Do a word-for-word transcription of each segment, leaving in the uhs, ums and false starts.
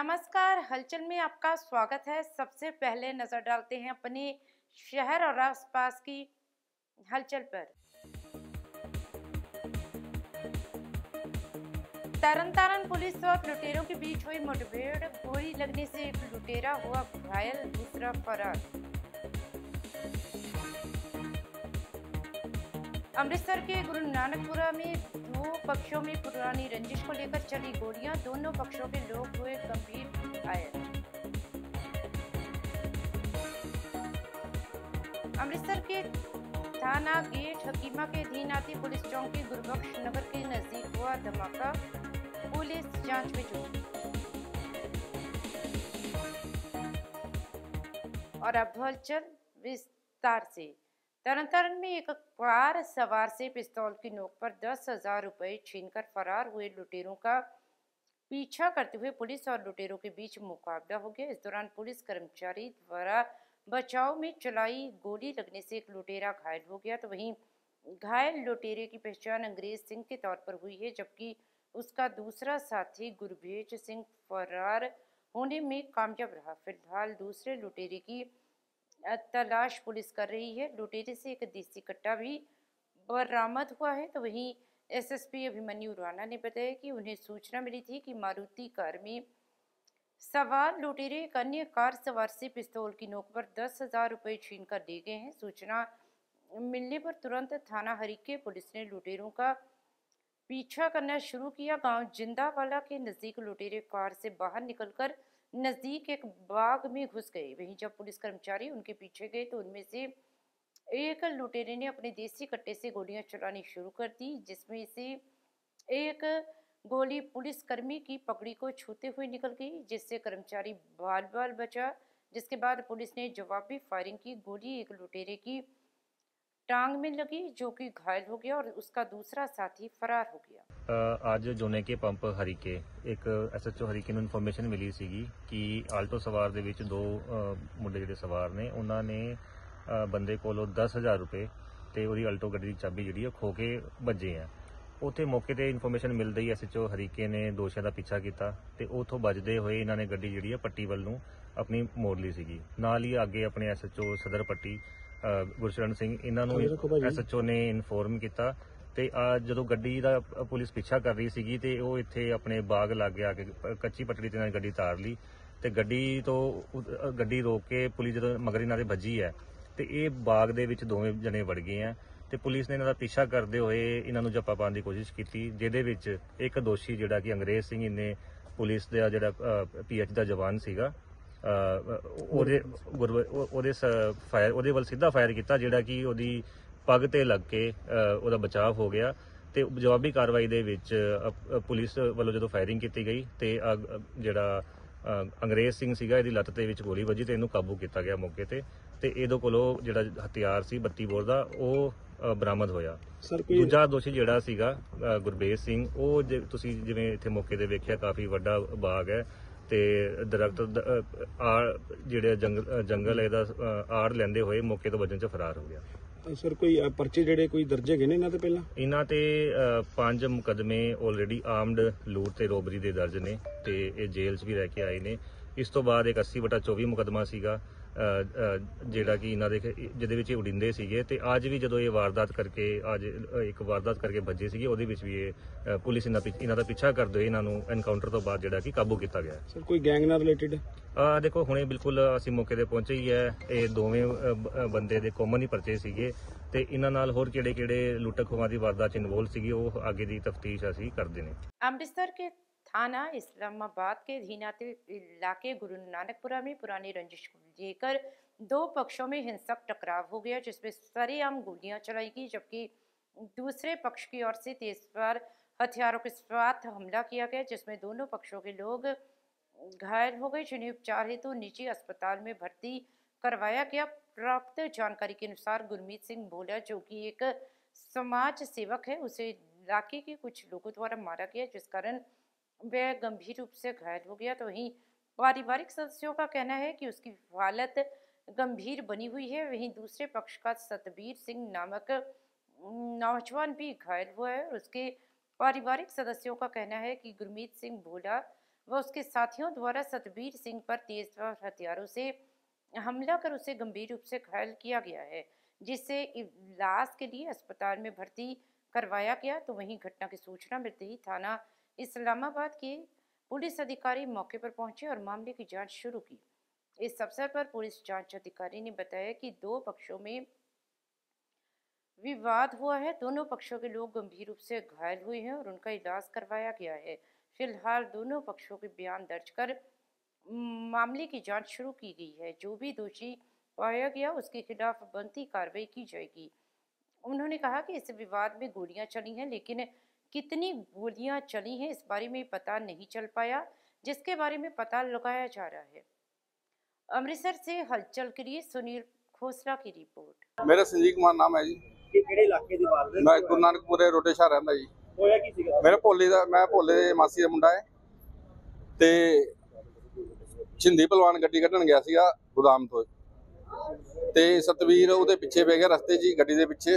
नमस्कार, हलचल में आपका स्वागत है। सबसे पहले नजर डालते हैं अपने शहर और आसपास की हलचल पर। तरन-तारन पुलिस और लुटेरों के बीच हुई मुठभेड़, गोली लगने से एक लुटेरा हुआ घायल, दूसरा फरार। अमृतसर के गुरु नानकपुरा में दो पक्षों में पुरानी रंजिश को लेकर चली गोलियां, दोनों पक्षों के लोग हुए गंभीर घायल। अमृतसर के थाना गेट हकीमा के अधीन आती पुलिस चौकी गुरबख्श नगर के नजदीक हुआ धमाका, पुलिस जांच में जुटी। और अब हलचल विस्तार से। तरन-तारन में एक कार सवार से पिस्तौल की नोक पर दस हजार रुपए छीनकर फरार हुए लुटेरों का पीछा करते हुए पुलिस और लुटेरों के बीच मुकाबला हो गया। इस दौरान पुलिस कर्मचारी द्वारा बचाव में चलाई गोली लगने से एक लुटेरा घायल हो गया, तो वहीं घायल लुटेरे की पहचान अंग्रेज सिंह के तौर पर हुई है, जबकि उसका दूसरा साथी गुरभेज सिंह फरार होने में कामयाब रहा। फिलहाल दूसरे लुटेरे की तलाश पुलिस कर रही है। लुटेरे से एक देसी कट्टा भी बरामद हुआ है, तो वहीं एसएसपी अभिमन्यु राणा ने बताया कि उन्हें सूचना मिली थी कि मारुति कार में सवार लुटेरे एक अन्य कार सवार से पिस्तौल की नोक पर दस हजार रुपये छीन कर ले गए हैं। सूचना मिलने पर तुरंत थाना हरीके पुलिस ने लुटेरों का पीछा करना शुरू किया। गांव जिंदावाला के नजदीक लुटेरे कार से बाहर निकलकर नजदीक एक बाग में घुस गए। वहीं जब पुलिस कर्मचारी उनके पीछे गए तो उनमें से एक लुटेरे ने अपने देसी कट्टे से गोलियां चलानी शुरू कर दी, जिसमें से एक गोली पुलिसकर्मी की पगड़ी को छूते हुए निकल गई, जिससे कर्मचारी बाल बाल बचा। जिसके बाद पुलिस ने जवाबी फायरिंग की। गोली एक लुटेरे की टांग में लगी, जो कि घायल हो गया और उसका दूसरा साथी फरार हो गया। ਅੱਜ ਜੋਨੇ ਕੇ ਪੰਪ ਹਰੀਕੇ ਇੱਕ ਐਸਐਚਓ ਹਰੀਕੇ ਨੂੰ ਇਨਫੋਰਮੇਸ਼ਨ ਮਿਲੀ ਸੀਗੀ ਕਿ ਆਲਟੋ ਸਵਾਰ ਦੇ ਵਿੱਚ ਦੋ ਮੁੰਡੇ ਜਿਹੜੇ ਸਵਾਰ ਨੇ ਉਹਨਾਂ ਨੇ ਬੰਦੇ ਕੋਲੋਂ ਦਸ ਹਜ਼ਾਰ ਰੁਪਏ ਤੇ ਉਹਦੀ ਆਲਟੋ ਗੱਡੀ ਦੀ ਚਾਬੀ ਜਿਹੜੀ ਉਹ ਖੋ ਕੇ ਭੱਜੇ ਆ। ਉੱਥੇ ਮੌਕੇ ਤੇ ਇਨਫੋਰਮੇਸ਼ਨ ਮਿਲਦੇ ਹੀ ਐਸਐਚਓ ਹਰੀਕੇ ਨੇ ਦੋਸ਼ੀਆਂ ਦਾ ਪਿੱਛਾ ਕੀਤਾ ਤੇ ਉੱਥੋਂ ਬਚਦੇ ਹੋਏ ਇਹਨਾਂ ਨੇ ਗੱਡੀ ਜਿਹੜੀ ਆ ਪੱਟੀ ਵੱਲ ਨੂੰ ਆਪਣੀ ਮੋੜ ਲਈ ਸੀਗੀ। ਨਾਲ ਹੀ ਅੱਗੇ ਆਪਣੇ ਐਸਐਚਓ ਸਦਰ ਪੱਟੀ ਗੁਰਸ਼ਰਨ ਸਿੰਘ ਇਹਨਾਂ ਨੂੰ ਐਸਐਚਓ ਨੇ ਇਨਫੋਰਮ ਕੀਤਾ ਤੇ ਜਦੋਂ ਗੱਡੀ ਦਾ ਪੁਲਿਸ ਪਿੱਛਾ ਕਰ ਰਹੀ ਸੀਗੀ ਤੇ ਉਹ ਇੱਥੇ ਆਪਣੇ ਬਾਗ ਲਾਗੇ ਆ ਕੇ ਕੱਚੀ ਪਟੜੀ ਤੇ ਨਾਲ ਗੱਡੀ ਤਾਰ ਲਈ ਤੇ ਗੱਡੀ ਤੋਂ ਗੱਡੀ ਰੋਕ ਕੇ ਪੁਲਿਸ ਜਦੋਂ ਮਗਰ ਇਹਨਾਂ ਦੇ ਵੱਜੀ ਹੈ ਤੇ ਇਹ ਬਾਗ ਦੇ ਵਿੱਚ ਦੋਵੇਂ ਜਣੇ ਵੜ ਗਏ ਆ ਤੇ ਪੁਲਿਸ ਨੇ ਇਹਨਾਂ ਦਾ ਪਿੱਛਾ ਕਰਦੇ ਹੋਏ ਇਹਨਾਂ ਨੂੰ ਜੱਪਾ ਪਾਉਣ ਦੀ ਕੋਸ਼ਿਸ਼ ਕੀਤੀ, ਜਿਹਦੇ ਵਿੱਚ ਇੱਕ ਦੋਸ਼ੀ ਜਿਹੜਾ ਕਿ ਅੰਗਰੇਜ਼ ਸਿੰਘ ਇਹਨੇ ਪੁਲਿਸ ਦਾ ਜਿਹੜਾ ਪੀਐਚ ਦਾ ਜਵਾਨ ਸੀਗਾ ਉਹਦੇ ਉਹਦੇ ਫਾਇਰ ਉਹਦੇ ਵੱਲ ਸਿੱਧਾ ਫਾਇਰ ਕੀਤਾ, ਜਿਹੜਾ ਕਿ ਉਹਦੀ ਪੱਗ ਤੇ ਲੱਗ ਕੇ ਉਹਦਾ ਬਚਾਅ ਹੋ ਗਿਆ। ਤੇ ਜਵਾਬੀ ਕਾਰਵਾਈ ਦੇ ਵਿੱਚ ਪੁਲਿਸ ਵੱਲੋਂ ਜਦੋਂ ਫਾਇਰਿੰਗ ਕੀਤੀ ਗਈ ਤੇ ਜਿਹੜਾ ਅੰਗਰੇਜ਼ ਸਿੰਘ ਸੀਗਾ ਇਹਦੀ ਲੱਤ ਦੇ ਵਿੱਚ ਗੋਲੀ ਵੱਜੀ ਤੇ ਇਹਨੂੰ ਕਾਬੂ ਕੀਤਾ ਗਿਆ ਮੌਕੇ ਤੇ ਤੇ ਇਹਦੇ ਕੋਲੋਂ ਜਿਹੜਾ ਹਥਿਆਰ ਸੀ ਬੱਤੀ ਬੋਰ ਦਾ ਉਹ ਬਰਾਮਦ ਹੋਇਆ। ਦੂਜਾ ਦੋਸ਼ੀ ਜਿਹੜਾ ਸੀਗਾ ਗੁਰਬੇਜ ਸਿੰਘ, ਉਹ ਤੁਸੀਂ ਜਿਵੇਂ ਇੱਥੇ ਮੌਕੇ ਤੇ ਵੇਖਿਆ ਕਾਫੀ ਵੱਡਾ ਬਾਗ ਹੈ ਤੇ ਦਰਖਤ ਆੜ ਜਿਹੜੇ ਜੰਗਲ ਜੰਗਲ ਇਹਦਾ ਆੜ ਲੈਂਦੇ ਹੋਏ ਮੌਕੇ ਤੋਂ ਬਚਣ ਚ ਫਰਾਰ ਹੋ ਗਿਆ। ਸਰ ਕੋਈ ਪਰਚੇ ਜਿਹੜੇ ਕੋਈ ਦਰਜ ਹੈਗੇ ਨੇ ਇਹਨਾਂ ਤੇ ਪਹਿਲਾਂ? ਇਹਨਾਂ ਤੇ ਪੰਜ ਮੁਕਦਮੇ ਆਲਰੇਡੀ ਆਰਮਡ ਲੂਟ ਤੇ ਰੋਬਰੀ ਦੇ ਦਰਜ ਨੇ ਤੇ ਇਹ ਜੇਲ੍ਹ 'ਚ ਵੀ ਰਹਿ ਕੇ ਆਏ ਨੇ। ਇਸ ਤੋਂ ਬਾਅਦ ਇੱਕ ਅੱਸੀ ਵਟਾ ਚੌਵੀ ਮੁਕਦਮਾ ਸੀਗਾ ਜਿਹੜਾ ਕਿ ਇਹਨਾਂ ਦੇ ਜਿਹਦੇ ਵਿੱਚ ਇਹ ਉਡਿੰਦੇ ਸੀਗੇ ਤੇ ਅੱਜ ਵੀ ਜਦੋਂ ਇਹ ਵਾਰਦਾਤ ਕਰਕੇ ਅੱਜ ਇੱਕ ਵਾਰਦਾਤ ਕਰਕੇ ਭੱਜੇ ਸੀਗੇ ਉਹਦੇ ਵਿੱਚ ਵੀ ਇਹ ਪੁਲਿਸ ਇਹਨਾਂ ਇਹਨਾਂ ਦਾ ਪਿੱਛਾ ਕਰਦੇ ਹੋਏ ਇਹਨਾਂ ਨੂੰ ਐਨਕਾਊਂਟਰ ਤੋਂ ਬਾਅਦ ਜਿਹੜਾ ਕਿ ਕਾਬੂ ਕੀਤਾ ਗਿਆ। ਸਰ ਕੋਈ ਗੈਂਗ ਨਾਲ ਰਿਲੇਟਡ? ਆ ਦੇਖੋ ਹੁਣੇ ਬਿਲਕੁਲ ਅਸੀਂ ਮੌਕੇ ਤੇ ਪਹੁੰਚੇ ਹੀ ਹੈ। ਇਹ ਦੋਵੇਂ ਬੰਦੇ ਦੇ ਕਾਮਨ ਹੀ ਪਰਚੇ ਸੀਗੇ ਤੇ ਇਹਨਾਂ ਨਾਲ ਹੋਰ ਕਿਹੜੇ ਕਿਹੜੇ ਲੁੱਟ ਖੋਹਾਂ ਦੀ ਵਾਰਦਾਤ ਚ ਇਨਵੋਲਵ ਸੀਗੀ ਉਹ ਅੱਗੇ ਦੀ ਤਫਤੀਸ਼ ਅਸੀਂ ਕਰਦੇ ਨੇ। अमृतसर के थाना इस्लामाबाद के अधीन आते इलाके गुरु नानकपुरा में पुरानी रंजिश को लेकर दो पक्षों में हिंसक टकराव हो गया, जिसमें सरेआम गोलियां चलाई गई, जबकि दूसरे पक्ष की ओर से तेजधार हथियारों के साथ हमला किया गया, जिसमें दोनों पक्षों के लोग घायल हो गए, जिन्हें उपचार हेतु निजी अस्पताल में भर्ती करवाया गया। प्राप्त जानकारी के अनुसार गुरमीत सिंह भोला, जो कि एक समाज सेवक है, उसे इलाके के कुछ लोगों द्वारा मारा गया, जिस कारण वह गंभीर रूप से घायल हो गया। तो वहीं पारिवारिक सदस्यों का कहना है कि उसकी हालत गंभीर बनी हुई है। वहीं दूसरे पक्ष का सतबीर सिंह नामक नौजवान भी घायल हुआ है और उसके पारिवारिक सदस्यों का कहना है कि गुरमीत सिंह भोला व उसके साथियों द्वारा सतबीर सिंह पर तेजधार हथियारों से हमला कर उसे गंभीर रूप से घायल किया गया है, जिससे इलाज के लिए अस्पताल में भर्ती करवाया गया। तो वहीं घटना की सूचना मिलते ही थाना इस्लामाबाद के पुलिस अधिकारी मौके पर पहुंचे और मामले की जांच शुरू की। इस अवसर पर पुलिस जांच अधिकारी ने बताया कि दो पक्षों में विवाद हुआ है। दोनों पक्षों के लोग गंभीर रूप से घायल हुए हैं और उनका इलाज करवाया गया है। फिलहाल दोनों पक्षों के बयान दर्ज कर मामले की जांच शुरू की गई है। जो भी दोषी पाया गया उसके खिलाफ बनती कार्रवाई की जाएगी। उन्होंने कहा कि इस विवाद में गोलियां चली हैं, लेकिन कितनी गोलियां चली हैं इस बारे में पता नहीं चल पाया, जिसके बारे में पता लगाया जा रहा है। अमृतसर से हलचल के लिए सुनील खोसला की रिपोर्ट। मेरा संजीव कुमार नाम है जी। ਕਿਹੜੇ ਇਲਾਕੇ ਦੀ ਬਾਤ ਹੈ? मैं गुरु नानकपुरे रोटे शाह रहंदा जी। ਹੋਇਆ ਕੀ ਸੀਗਾ? मेरे भोले ਦਾ मैं भोले ਦੇ ਮਾਸੀ ਦਾ ਮੁੰਡਾ ਹੈ ਤੇ ਛਿੰਦੀ ਪਹਿਲਵਾਨ ਗੱਡੀ ਕੱਢਣ ਗਿਆ ਸੀਗਾ ਗੋਦਾਮ ਤੋਂ ਤੇ ਸਤਵੀਰ ਉਹਦੇ ਪਿੱਛੇ ਪੈ ਗਿਆ ਰਸਤੇ 'ਚ ਗੱਡੀ ਦੇ ਪਿੱਛੇ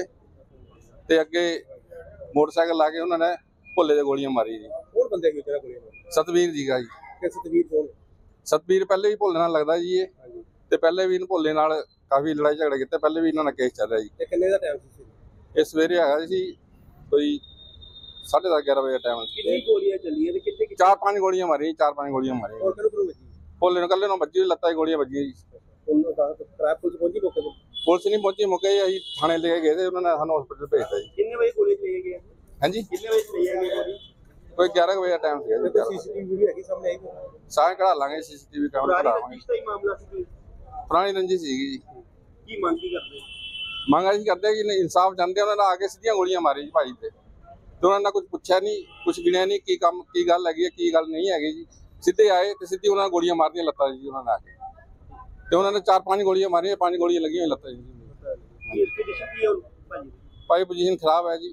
ਤੇ ਅੱਗੇ ਮੋਟਰਸਾਈਕਲ ਲਾ ਕੇ ਉਹਨਾਂ ਨੇ ਭੋਲੇ ਦੇ ਗੋਲੀਆਂ ਮਾਰੀ ਜੀ। ਹੋਰ ਬੰਦੇ ਕਿਉਂ ਤੇਰਾ ਕੋਲੇ? ਸਤਵੀਰ ਜੀਗਾ ਜੀ। ਕਿ ਸਤਵੀਰ ਕੌਣ? ਸਤਵੀਰ ਪਹਿਲੇ ਵੀ ਭੋਲੇ ਨਾਲ ਲੱਗਦਾ ਜੀ ਇਹ ਤੇ ਪਹਿਲੇ ਵੀ ਇਹਨੂੰ ਭੋਲੇ ਨਾਲ ਕਾਫੀ ਲੜਾਈ ਝਗੜੇ ਕੀਤੇ। ਪਹਿਲੇ ਵੀ ਇਹਨਾਂ ਨਾਲ ਕੇਸ ਚੱਲ ਰਿਹਾ ਜੀ। ਤੇ ਕਿੰਨੇ ਦਾ ਟਾਈਮ ਸੀ? ਇਹ ਸਵੇਰੇ ਹੈਗਾ ਸੀ ਕੋਈ ਸਾਢੇ ਦਸ ਗਿਆਰਾਂ ਵਜੇ ਟਾਈਮ। ਕਿੰਨੀ ਗੋਲੀਆਂ ਚੱਲੀਆਂ ਤੇ ਕਿੱਥੇ ਕਿੱਥੇ? ਚਾਰ ਪੰਜ ਗੋਲੀਆਂ ਮਾਰੀਆਂ ਚਾਰ ਪੰਜ ਗੋਲੀਆਂ ਮਾਰੀਆਂ ਹੋਰ ਕਿਹਨੂੰ ਕਿਹਨੂੰ ਵੱਜੀ? ਭੋਲੇ ਨੂੰ ਕੱਲੇ ਨੂੰ ਵੱਜੀ ਲੱਤਾਂ 'ਚ ਗੋਲੀਆਂ ਵੱਜੀਆਂ ਜੀ। ਉਹਨੂੰ ਤਾਂ ਟ੍ਰੈਫਿਕ ਪੁਲਿਸ ਪਹੁੰਚੀ ਮੌਕੇ ਤੇ? ਪੁਲਿਸ ਨਹੀਂ ਪਹੁੰਚੀ ਮੌਕੇ ਅਸੀਂ ਥਾਣੇ ਲੈ ਕੇ ਗਏ ਤੇ ਉਹਨਾਂ ਨੇ ਸਾਨੂੰ ਹਸਪੀਟਲ ਭੇਜਤਾ ਜੀ। ਕਿੰਨੇ ਵਜੇ ਗੋਲੀ ਚਲਾਈ ਗਈ? ਹਾਂਜੀ ਕਿੰਨੇ ਵਜੇ ਚਲਾਈ ਗਈ ਗੋਲੀ? ਕੋਈ ਗਿਆਰਾਂ ਵਜੇ ਦਾ ਟਾਈਮ ਸੀਗਾ ਤੇ ਜੀ। ਸੀਸੀਟੀਵੀ ਵੀ ਹੈਗੀ ਸਾਹਮਣੇ ਆਈ? ਸਾਰੇ ਕਢਾ ਲਾਂਗੇ ਸੀਸੀਟੀਵੀ ਕੈਮਰਾ ਪੁਰਾਣੀ ਕਢਾਵਾਂਗੇ। ਰੰਜਿਸ਼ ਦਾ ਹੀ ਮਾਮਲਾ ਸੀ ਕੋਈ? ਪੁਰਾਣੀ ਰੰਜਿਸ਼ ਸੀਗੀ ਜੀ। ਕੀ ਮੰਗ ਕੀ ਕਰਦੇ? ਮੰਗ ਅਸੀਂ ਕਰਦੇ ਕਿ ਇਨਸਾਫ ਚਾਹੁੰਦੇ। ਉਹਨਾਂ ਨੇ ਆ ਕੇ ਸਿੱਧੀਆਂ ਗੋਲੀਆਂ ਮਾਰੀ ਜੀ ਭਾਈ ਤੇ ਤੇ ਉਹਨਾਂ ਨੇ ਕੁਝ ਪੁੱਛਿਆ ਨਹੀਂ, ਕੁਝ ਗਿਣਿਆ ਨਹੀਂ ਕੀ ਕੰਮ ਕੀ ਗੱਲ ਹੈਗੀ ਹੈ ਕੀ ਗੱਲ ਨਹੀਂ ਹੈਗੀ ਜੀ। ਸਿੱਧੇ ਆਏ ਤੇ ਸਿੱਧੀ ਉਹਨਾਂ ਨੇ ਗੋਲੀਆਂ ਮਾਰਦੀਆਂ ਲੱਤਾਂ 'ਚ ਜੀ। ਉਹਨਾਂ ਨੇ ਆ ਕੇ ਤੇ ਉਹਨਾਂ ਨੇ ਚਾਰ ਪੰਜ ਗੋਲੀਆਂ ਮਾਰੀਆਂ, ਪੰਜ ਗੋਲੀਆਂ ਲੱਗੀਆਂ ਲੱਤਾਂ 'ਚ ਜੀ। ਇਹ ਕੰਡੀਸ਼ਨ ਕੀ ਹੈ ਭਾਜੀ? ਭਾਈ ਪੋਜੀਸ਼ਨ ਖਰਾਬ ਹੈ ਜੀ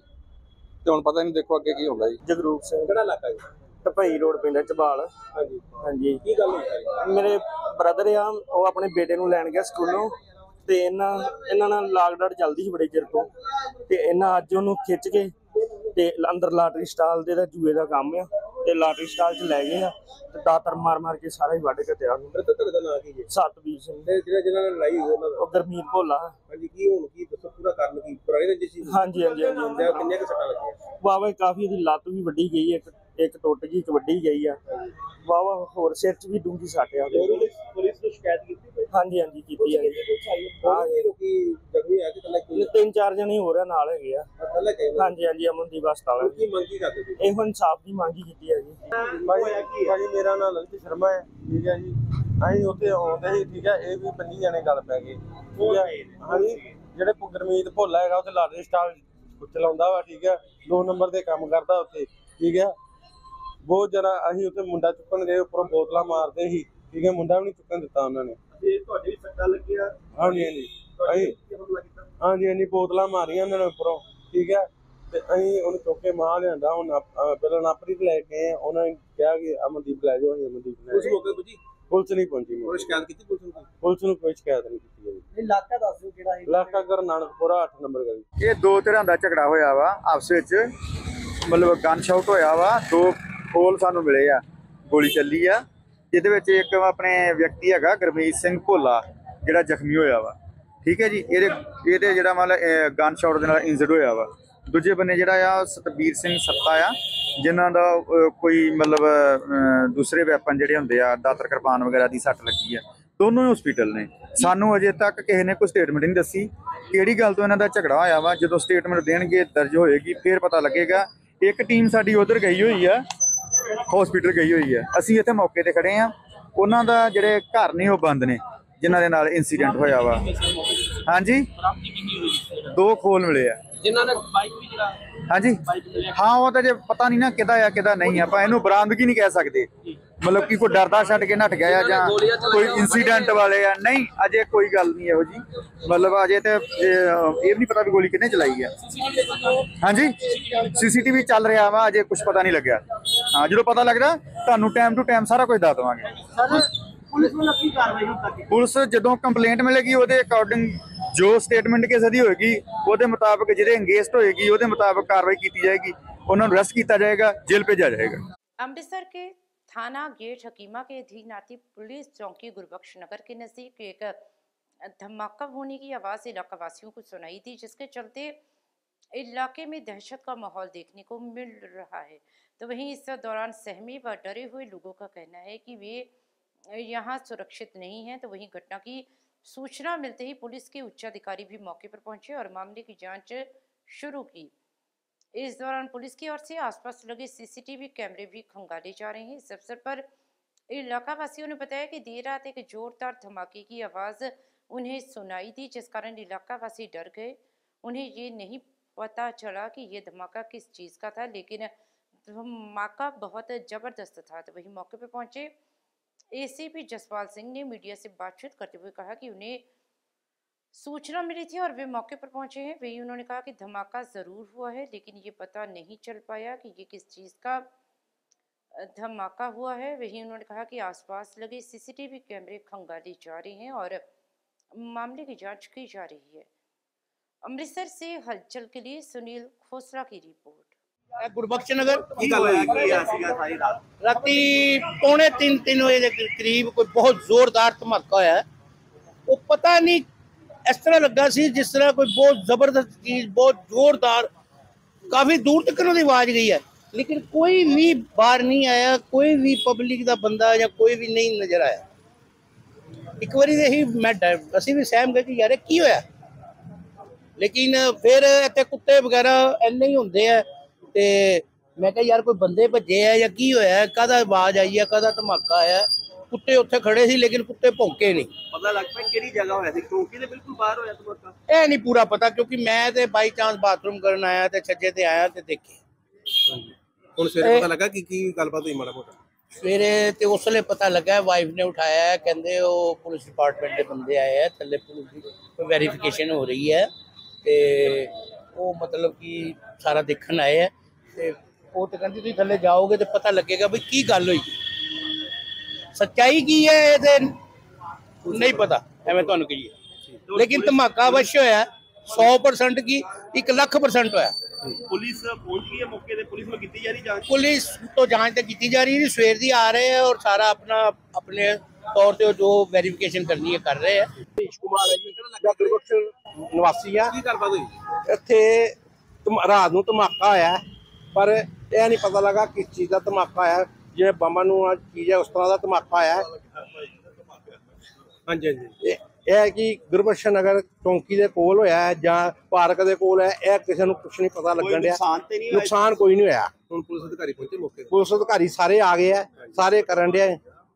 ਤੇ ਹੁਣ ਪਤਾ ਨਹੀਂ ਦੇਖੋ ਅੱਗੇ ਕੀ ਹੁੰਦਾ ਜੀ। ਜਗਰੂਪ ਸਿੰਘ, ਕਿਹੜਾ ਇਲਾਕਾ ਹੈ? ਢਪਈ ਰੋਡ ਪਿੰਡ ਚਬਾਲ। ਹਾਂਜੀ ਹਾਂਜੀ, ਕੀ ਗੱਲ ਹੋਈ? ਮੇਰੇ ਬ੍ਰਦਰ ਆ, ਉਹ ਆਪਣੇ ਬੇਟੇ ਨੂੰ ਲੈਣ ਗਿਆ ਸਕੂਲੋਂ ਤੇ ਇਹਨਾਂ ਇਹਨਾਂ ਨਾਲ ਲਾਗਡਾਟ ਚੱਲਦੀ ਸੀ ਬੜੇ ਚਿਰ ਤੋਂ ਤੇ ਇਹਨਾਂ ਅੱਜ ਉਹਨੂੰ ਖਿੱਚ ਕੇ ਤੇ ਅੰਦਰ ਲਾਟਰੀ ਸਟਾਲ ਦੇ ਦਾ ਜੂਏ ਦਾ ਕੰਮ ਆ ਤੇ ਲਾਟਰੀ ਸਟਾਲ 'ਚ ਲੈ ਗਏ ਆ ਤੇ ਦਾਤਰ ਮਾਰ ਮਾਰ ਕੇ ਸਾਰਾ ਹੀ ਵੱਢ ਕੇ ਤਿਆ। ਮੇਰੇ ਤਾਂ ਤੁਹਾਡਾ ਨਾਂ ਕੀ ਹੈ? ਸਤਬੀਰ ਸਿੰਘ। ਤੇ ਜਿਹੜਾ ਜਿਹਨਾਂ ਨਾਲ ਲੜਾਈ ਹੋਈ ਉਹਨਾਂ ਦਾ? ਉਹ ਗੁਰਮੀਤ ਭੋਲਾ। ਹਾਂਜੀ, ਕੀ ਹੁਣ ਕੀ ਦੱਸੋ ਪੂਰਾ ਕਾਰਨ ਕੀ? ਪੁਰਾਣੀ ਰੰਜਿਸ਼ ਸੀ? ਹਾਂਜੀ ਹਾਂਜੀ ਹਾਂਜੀ ਤੇ ਕਿੰਨੇ ਕੁ ਸੱਟਾਂ ਲੱਗੀਆਂ? ਵਾਵਾ ਕਾਫੀ ਦੀ ਲੱਤ ਵੀ ਵੱਢੀ ਗਈ, ਇੱਕ ਇੱਕ ਟੁੱਟ ਗਈ, ਇੱਕ ਵੱਢੀ ਗਈ ਆ। ਵਾਵਾ ਹੋਰ ਸਿਰ 'ਚ ਵੀ ਡੂੰਘੀ ਸੱਟ ਆ। ਪੁਲਿਸ ਨੂੰ ਸ਼ਿਕਾਇਤ ਕੀਤੀ? ਹਾਂਜੀ ਹਾਂਜੀ ਕੀਤੀ ਆ ਜੀ। ਹਾਂ, ਇਹ ਲੋਕੀ ਜ਼ਖਮੀ ਆ ਕਿ ਕੱਲਾ ਕੋਈ? ਤਿੰਨ ਚਾਰ ਜਣੇ ਹੋਰ ਆ ਨਾਲ ਹੈਗੇ ਆ। ਕੱਲਾ ਚਾਹੀਦਾ? ਹਾਂਜੀ ਹਾਂਜੀ, ਅਮਨਦੀਪ ਹਸਪਤਾਲ। ਕੀ ਮੰਗ ਕੀ ਕਰਦੇ ਤੁਸੀਂ? ਇਹੋ ਇਨਸਾਫ ਦੀ ਮੰਗ ਹੀ ਕੀਤੀ ਹੈ ਜੀ। ਭਾਜੀ ਭਾਜੀ ਮੇਰਾ ਨਾਮ ਲਲਿਤ ਸ਼ਰਮਾ ਹੈ, ਠੀਕ ਹੈ ਜੀ। ਅਸੀਂ ਉੱਥੇ ਆਉਂਦੇ ਸੀ, ਠੀਕ ਹੈ, ਇਹ ਵੀ ਪੰਜੀ ਜਣੇ ਗੱਲ ਪੈ ਗਏ, ਠੀਕ ਹੈ। ਹਾਂਜੀ, ਜਿਹੜੇ ਗੁਰਮੀਤ ਭੋਲਾ ਹੈਗਾ ਉੱਥੇ ਲਾਟਰੀ ਸਟਾਲ ਚਲਾਉਂਦਾ ਵਾ, ਠੀਕ ਹੈ, ਦੋ ਨੰਬਰ ਦੇ ਕੰਮ ਕਰਦਾ ਉੱਥੇ, ਠੀਕ ਹੈ। ਬਹੁਤ ਜਰਾ ਅਸੀਂ ਉੱਥੇ ਮੁੰਡਾ ਚੁੱਕਣ ਗਏ, ਉੱਪਰੋਂ ਬੋਤਲਾਂ ਮਾਰਦੇ ਸੀ, ਠੀਕ ਹੈ, ਮੁੰਡਾ ਵੀ ਨਹੀਂ ਚੁੱਕਣ ਦਿੱਤਾ ਉਹਨਾਂ ਨੇ। ਤੁਹਾਡੇ ਵੀ ਸੱਟਾਂ ਲੱਗੀਆਂ? ਹਾਂਜੀ ਹਾਂਜੀ ਹਾਂਜੀ ਹਾਂਜੀ, ਬੋਤਲਾਂ ਮਾਰੀਆਂ ਉਹਨਾਂ ਨੇ ਉੱਪਰੋਂ, ਠੀਕ ਹੈ। ਤੇ ਅਸੀਂ ਉਹਨੂੰ ਚੁੱਕ ਕੇ ਮਾਂ ਲਿਆਂਦਾ। ਹੁਣ ਪਹਿਲਾਂ ਨਾਪਰੀ ਲੈ ਕੇ ਉਹਨਾਂ ਨੇ ਕਿਹਾ ਕਿ ਅਮਨਦੀਪ ਲੈ ਜਾਓ, ਅਸੀਂ ਅਮਨਦੀਪ ਲੈ ਜਾਓ। ਪੁਲਿਸ ਨਹੀਂ ਪਹੁੰਚੀ। ਸ਼ਿਕਾਇਤ ਕੀਤੀ ਪੁਲਿਸ ਨੂੰ? ਪੁਲਿਸ ਨੂੰ ਕੋਈ ਸ਼ਿਕਾਇਤ ਨਹੀਂ ਕੀਤੀ ਹੈ। ਇਲਾਕਾ ਦੱਸ ਦਿਓ ਕਿਹੜਾ ਹੈ? ਇਲਾਕਾ ਗੁਰੂ ਨਾਨਕਪੁਰਾ ਅੱਠ ਨੰਬਰ ਗਲੀ। ਇਹ ਦੋ ਧਿਰਾਂ ਦਾ ਝਗੜਾ ਹੋਇਆ ਵਾ ਆਪਸ ਵਿੱਚ, ਮਤਲਬ ਗਨ ਸ਼ਾਟ ਹੋਇਆ ਵਾ। ਦੋ ਖੋਲ ਸਾਨੂੰ ਮਿਲੇ ਆ, ਗੋਲੀ ਚੱਲੀ ਆ, ਜਿਹਦੇ ਵਿੱਚ ਇੱਕ ਆਪਣੇ ਵਿਅਕਤੀ ਹੈਗਾ ਗੁਰਮੀਤ ਸਿੰਘ ਭੋਲਾ ਜਿਹੜਾ ਜ਼ਖਮੀ ਹੋਇਆ ਵਾ, ਠੀਕ ਹੈ ਜੀ। ਇਹਦੇ ਇਹਦੇ ਜਿਹੜਾ ਮਤਲਬ ਗਨ ਸ਼ਾਟ ਦੇ ਨਾਲ ਇੰਜਰਡ ਹੋਇਆ ਵਾ। ਦੂਜੇ ਬੰਨੇ ਜਿਹੜਾ ਆ ਸਤਬੀਰ ਸਿੰਘ ਸੱਤਾ ਆ, ਜਿਨ੍ਹਾਂ ਦਾ ਕੋਈ ਮਤਲਬ ਦੂਸਰੇ ਵੈਪਨ ਜਿਹੜੇ ਹੁੰਦੇ ਆ, ਦਾਤਰ ਕਿਰਪਾਨ ਵਗੈਰਾ ਦੀ ਸੱਟ ਲੱਗੀ ਆ। ਦੋਨੋਂ ਹੀ ਹਸਪੀਟਲ ਨੇ। ਸਾਨੂੰ ਅਜੇ ਤੱਕ ਕਿਸੇ ਨੇ ਕੋਈ ਸਟੇਟਮੈਂਟ ਨਹੀਂ ਦੱਸੀ ਕਿਹੜੀ ਗੱਲ ਤੋਂ ਇਹਨਾਂ ਦਾ ਝਗੜਾ ਹੋਇਆ ਵਾ। ਜਦੋਂ ਸਟੇਟਮੈਂਟ ਦੇਣਗੇ, ਦਰਜ ਹੋਏਗੀ, ਫਿਰ ਪਤਾ ਲੱਗੇਗਾ। ਇੱਕ ਟੀਮ ਸਾਡੀ ਉਧਰ ਗਈ ਹੋਈ ਆ, ਹਸਪੀਟਲ ਗਈ ਹੋਈ ਆ। ਅਸੀਂ ਇੱਥੇ ਮੌਕੇ ਤੇ ਖੜੇ ਆ। ਉਹਨਾਂ ਦਾ ਜਿਹੜੇ ਘਰ ਨੇ ਉਹ ਬੰਦ ਨੇ, ਜਿਨ੍ਹਾਂ ਦੇ ਨਾਲ ਇਨਸੀਡੈਂਟ ਹੋਇਆ ਵਾ। ਹਾਂਜੀ, ਦੋ ਖੋਲ ਮਿਲੇ ਆ। ਜਿਨ੍ਹਾਂ ਨੇ ਬਾਈਕ ਵੀ ਜਿਹੜਾ ਹਾਂਜੀ ਹਾਂ, ਉਹ ਤਾਂ ਜੇ ਪਤਾ ਨਹੀਂ ਨਾ ਕਿਹਦਾ ਆ ਕਿਹਦਾ ਨਹੀਂ। ਆਪਾਂ ਇਹਨੂੰ ਬਰਾਮਦਗੀ ਨਹੀਂ ਕਹਿ ਸਕਦੇ, ਮਤਲਬ ਕਿ ਕੋਈ ਡਰਦਾ ਛੱਡ ਕੇ ਨੱਠ ਗਿਆ ਜਾਂ ਕੋਈ ਇਨਸੀਡੈਂਟ ਵਾਲੇ ਆ। ਨਹੀਂ, ਅਜੇ ਕੋਈ ਗੱਲ ਨਹੀਂ ਇਹੋ ਜੀ। ਮਤਲਬ ਅਜੇ ਤੇ ਇਹ ਨਹੀਂ ਪਤਾ ਵੀ ਗੋਲੀ ਕਿਹਨੇ ਚਲਾਈ ਆ। ਹਾਂਜੀ, ਸੀਸੀਟੀਵੀ ਚੱਲ ਰਿਹਾ ਵਾ, ਅਜੇ ਕੁਝ ਪਤਾ ਨਹੀਂ ਲੱਗਿਆ। ਹਾਂ, ਜਦੋਂ ਪਤਾ ਲੱਗਦਾ ਤੁਹਾਨੂੰ ਟਾਈਮ ਟੂ ਟਾਈਮ ਸਾਰਾ ਕੁਝ ਦੱਸ ਦੇਵਾਂਗੇ। ਪੁਲਿਸ ਵੱਲੋਂ ਕੀ ਕਾਰਵਾਈ ਹੁਣ ਤੱਕ? ਪੁਲਿਸ ਜਦੋਂ ਕੰਪਲੇਂਟ ਮਿਲੇਗੀ ਉਹਦੇ ਅਕੋਰਡਿੰਗ ਜੋ ਸਟੇਟਮੈਂਟ ਕਿਸੇ ਦੀ ਹੋਏਗੀ ਉਹਦੇ ਮੁਤਾਬਕ, ਜਿਹੜੇ ਅੰਗੇਜਡ ਹੋਏਗੀ ਉਹਦੇ ਮੁਤਾਬਕ ਕਾਰਵਾਈ ਕੀਤੀ ਜਾਏਗੀ। ਉਹਨਾਂ ਨੂੰ ਅਰੈਸਟ ਕੀਤਾ ਜਾਏਗਾ, ਜੇਲ੍ਹ ਭੇਜਿਆ ਜਾਏਗਾ। अमृतसर के थाना गेट हकीमा के अधीन आती पुलिस चौकी गुरबख्श नगर के नज़दीक एक धमाका होने की आवाज़ इलाका वासियों को सुनाई थी, जिसके चलते इलाके में दहशत का माहौल देखने को मिल रहा है। तो वहीं इस दौरान सहमे व डरे हुए लोगों का कहना है कि वे यहाँ सुरक्षित नहीं हैं। तो वहीं घटना की सूचना मिलते ही पुलिस के उच्च अधिकारी भी मौके पर पहुंचे और मामले की जांच शुरू की। इस दौरान पुलिस की ओर से आसपास लगे सीसीटीवी कैमरे भी खंगाले जा रहे हैं। इस अवसर पर इलाका वासियों ने बताया कि देर रात एक जोरदार धमाके की आवाज़ उन्हें सुनाई दी, जिस कारण इलाका वासी डर गए। उन्हें ये नहीं पता चला कि ये धमाका किस चीज़ का था, लेकिन धमाका बहुत ज़बरदस्त था। तो वहीं मौके पर पहुंचे एसीपी जसपाल सिंह ने मीडिया से बातचीत करते हुए कहा कि उन्हें सूचना मिली थी और वे मौके पर पहुंचे हैं। वही उन्होंने कहा कि धमाका ज़रूर हुआ है, लेकिन ये पता नहीं चल पाया कि ये किस चीज़ का धमाका हुआ है। वही उन्होंने कहा कि आसपास लगे सीसीटीवी कैमरे खंगाले जा रहे हैं और मामले की जांच की जा रही है। अमृतसर से हलचल के लिए सुनील खोसला की रिपोर्ट। गुरबख्श नगर की गल होया कि सारी रात राती पौने तीन तीन बजे के करीब कोई बहुत जोरदार धमाका होया। वो पता नहीं इस तरह लगा सी जिस तरह कोई बहुत जबरदस्त चीज, बहुत जोरदार, काफी दूर तक उन्होंने आवाज गई है, लेकिन कोई भी बाहर नहीं आया, कोई भी पब्लिक का बंदा या कोई भी नहीं नजर आया। एक बारी ही मैं असी भी सहम गए कि यार की होया, लेकिन फिर इतने कुत्ते वगैरह इन्ने ही होंगे है। ते मैं कहा यार कोई बंदे भजे है या की होया, कदा आवाज आई है, कदा धमाका आया। कुत्ते उत्थे खड़े सी लेकिन कुत्ते भौंके नहीं। पता लग पाया किहड़ी जगह होया सी, चौकी दे बिल्कुल बाहर होया धमाका? ए नहीं पूरा पता, क्योंकि मैं ते बाई चांस बाथरूम करन आया ते छज्जे ते आया ते देखे। हुण सवेरे पता लगा कि की गलबात हुई माड़ा मोटा? सवेरे ते उसले पता लगा, वाइफ ने उठाया है, कहंदे ओ पुलिस डिपार्टमेंट के बंदे आए हैं, थल्ले पुलिस की वेरिफिकेशन हो रही है ते वो मतलब कि सारा देखन आए है। ते वो तो कहंदी तुसीं थल्ले जाओगे तो पता लगेगा भी की गल हुई, सच्चाई की है ये नहीं पता, एवं तुहानूं कहिए। लेकिन धमाका अवश्य होया, सौ परसेंट की एक लाख परसेंट होया। पुलिस पहुंच गई है मौके पे? पुलिस में कीती जा रही जांच? पुलिस तो जांच तो की जा रही है, सवेर दी आ रहे हैं और सारा अपना अपने तौर पे जो वेरिफिकेशन करनी है कर रहे हैं। रमेश कुमार है जी, मैं गुरबख्श निवासी आ। की गलबात हुई ਇੱਥੇ ਰਾਤ ਨੂੰ ਧਮਾਕਾ ਆਇਆ, ਪਰ ਇਹ ਨਹੀਂ ਪਤਾ ਲੱਗਾ ਕਿਸ ਚੀਜ਼ ਦਾ ਧਮਾਕਾ ਆਇਆ। ਜਿਵੇਂ ਬੰਬਾਂ ਨੂੰ ਚੀਜ਼ ਹੈ ਉਸ ਤਰ੍ਹਾਂ ਦਾ ਧਮਾਕਾ ਆਇਆ। ਹਾਂਜੀ ਹਾਂਜੀ ਇਹ ਇਹ ਹੈ ਕਿ ਗੁਰਬਖਸ਼ ਨਗਰ ਚੌਂਕੀ ਦੇ ਕੋਲ ਹੋਇਆ ਜਾਂ ਪਾਰਕ ਦੇ ਕੋਲ ਹੈ, ਇਹ ਕਿਸੇ ਨੂੰ ਕੁਝ ਨਹੀਂ ਪਤਾ ਲੱਗਣ ਡਿਆ। ਨੁਕਸਾਨ ਕੋਈ ਨਹੀਂ ਹੋਇਆ। ਹੁਣ ਪੁਲਿਸ ਅਧਿਕਾਰੀ ਪਹੁੰਚੇ ਮੌਕੇ ਤੇ? ਪੁਲਿਸ ਅਧਿਕਾਰੀ ਸਾਰੇ ਆ ਗਏ ਆ, ਸਾਰੇ ਕਰਨ ਡਿਆ।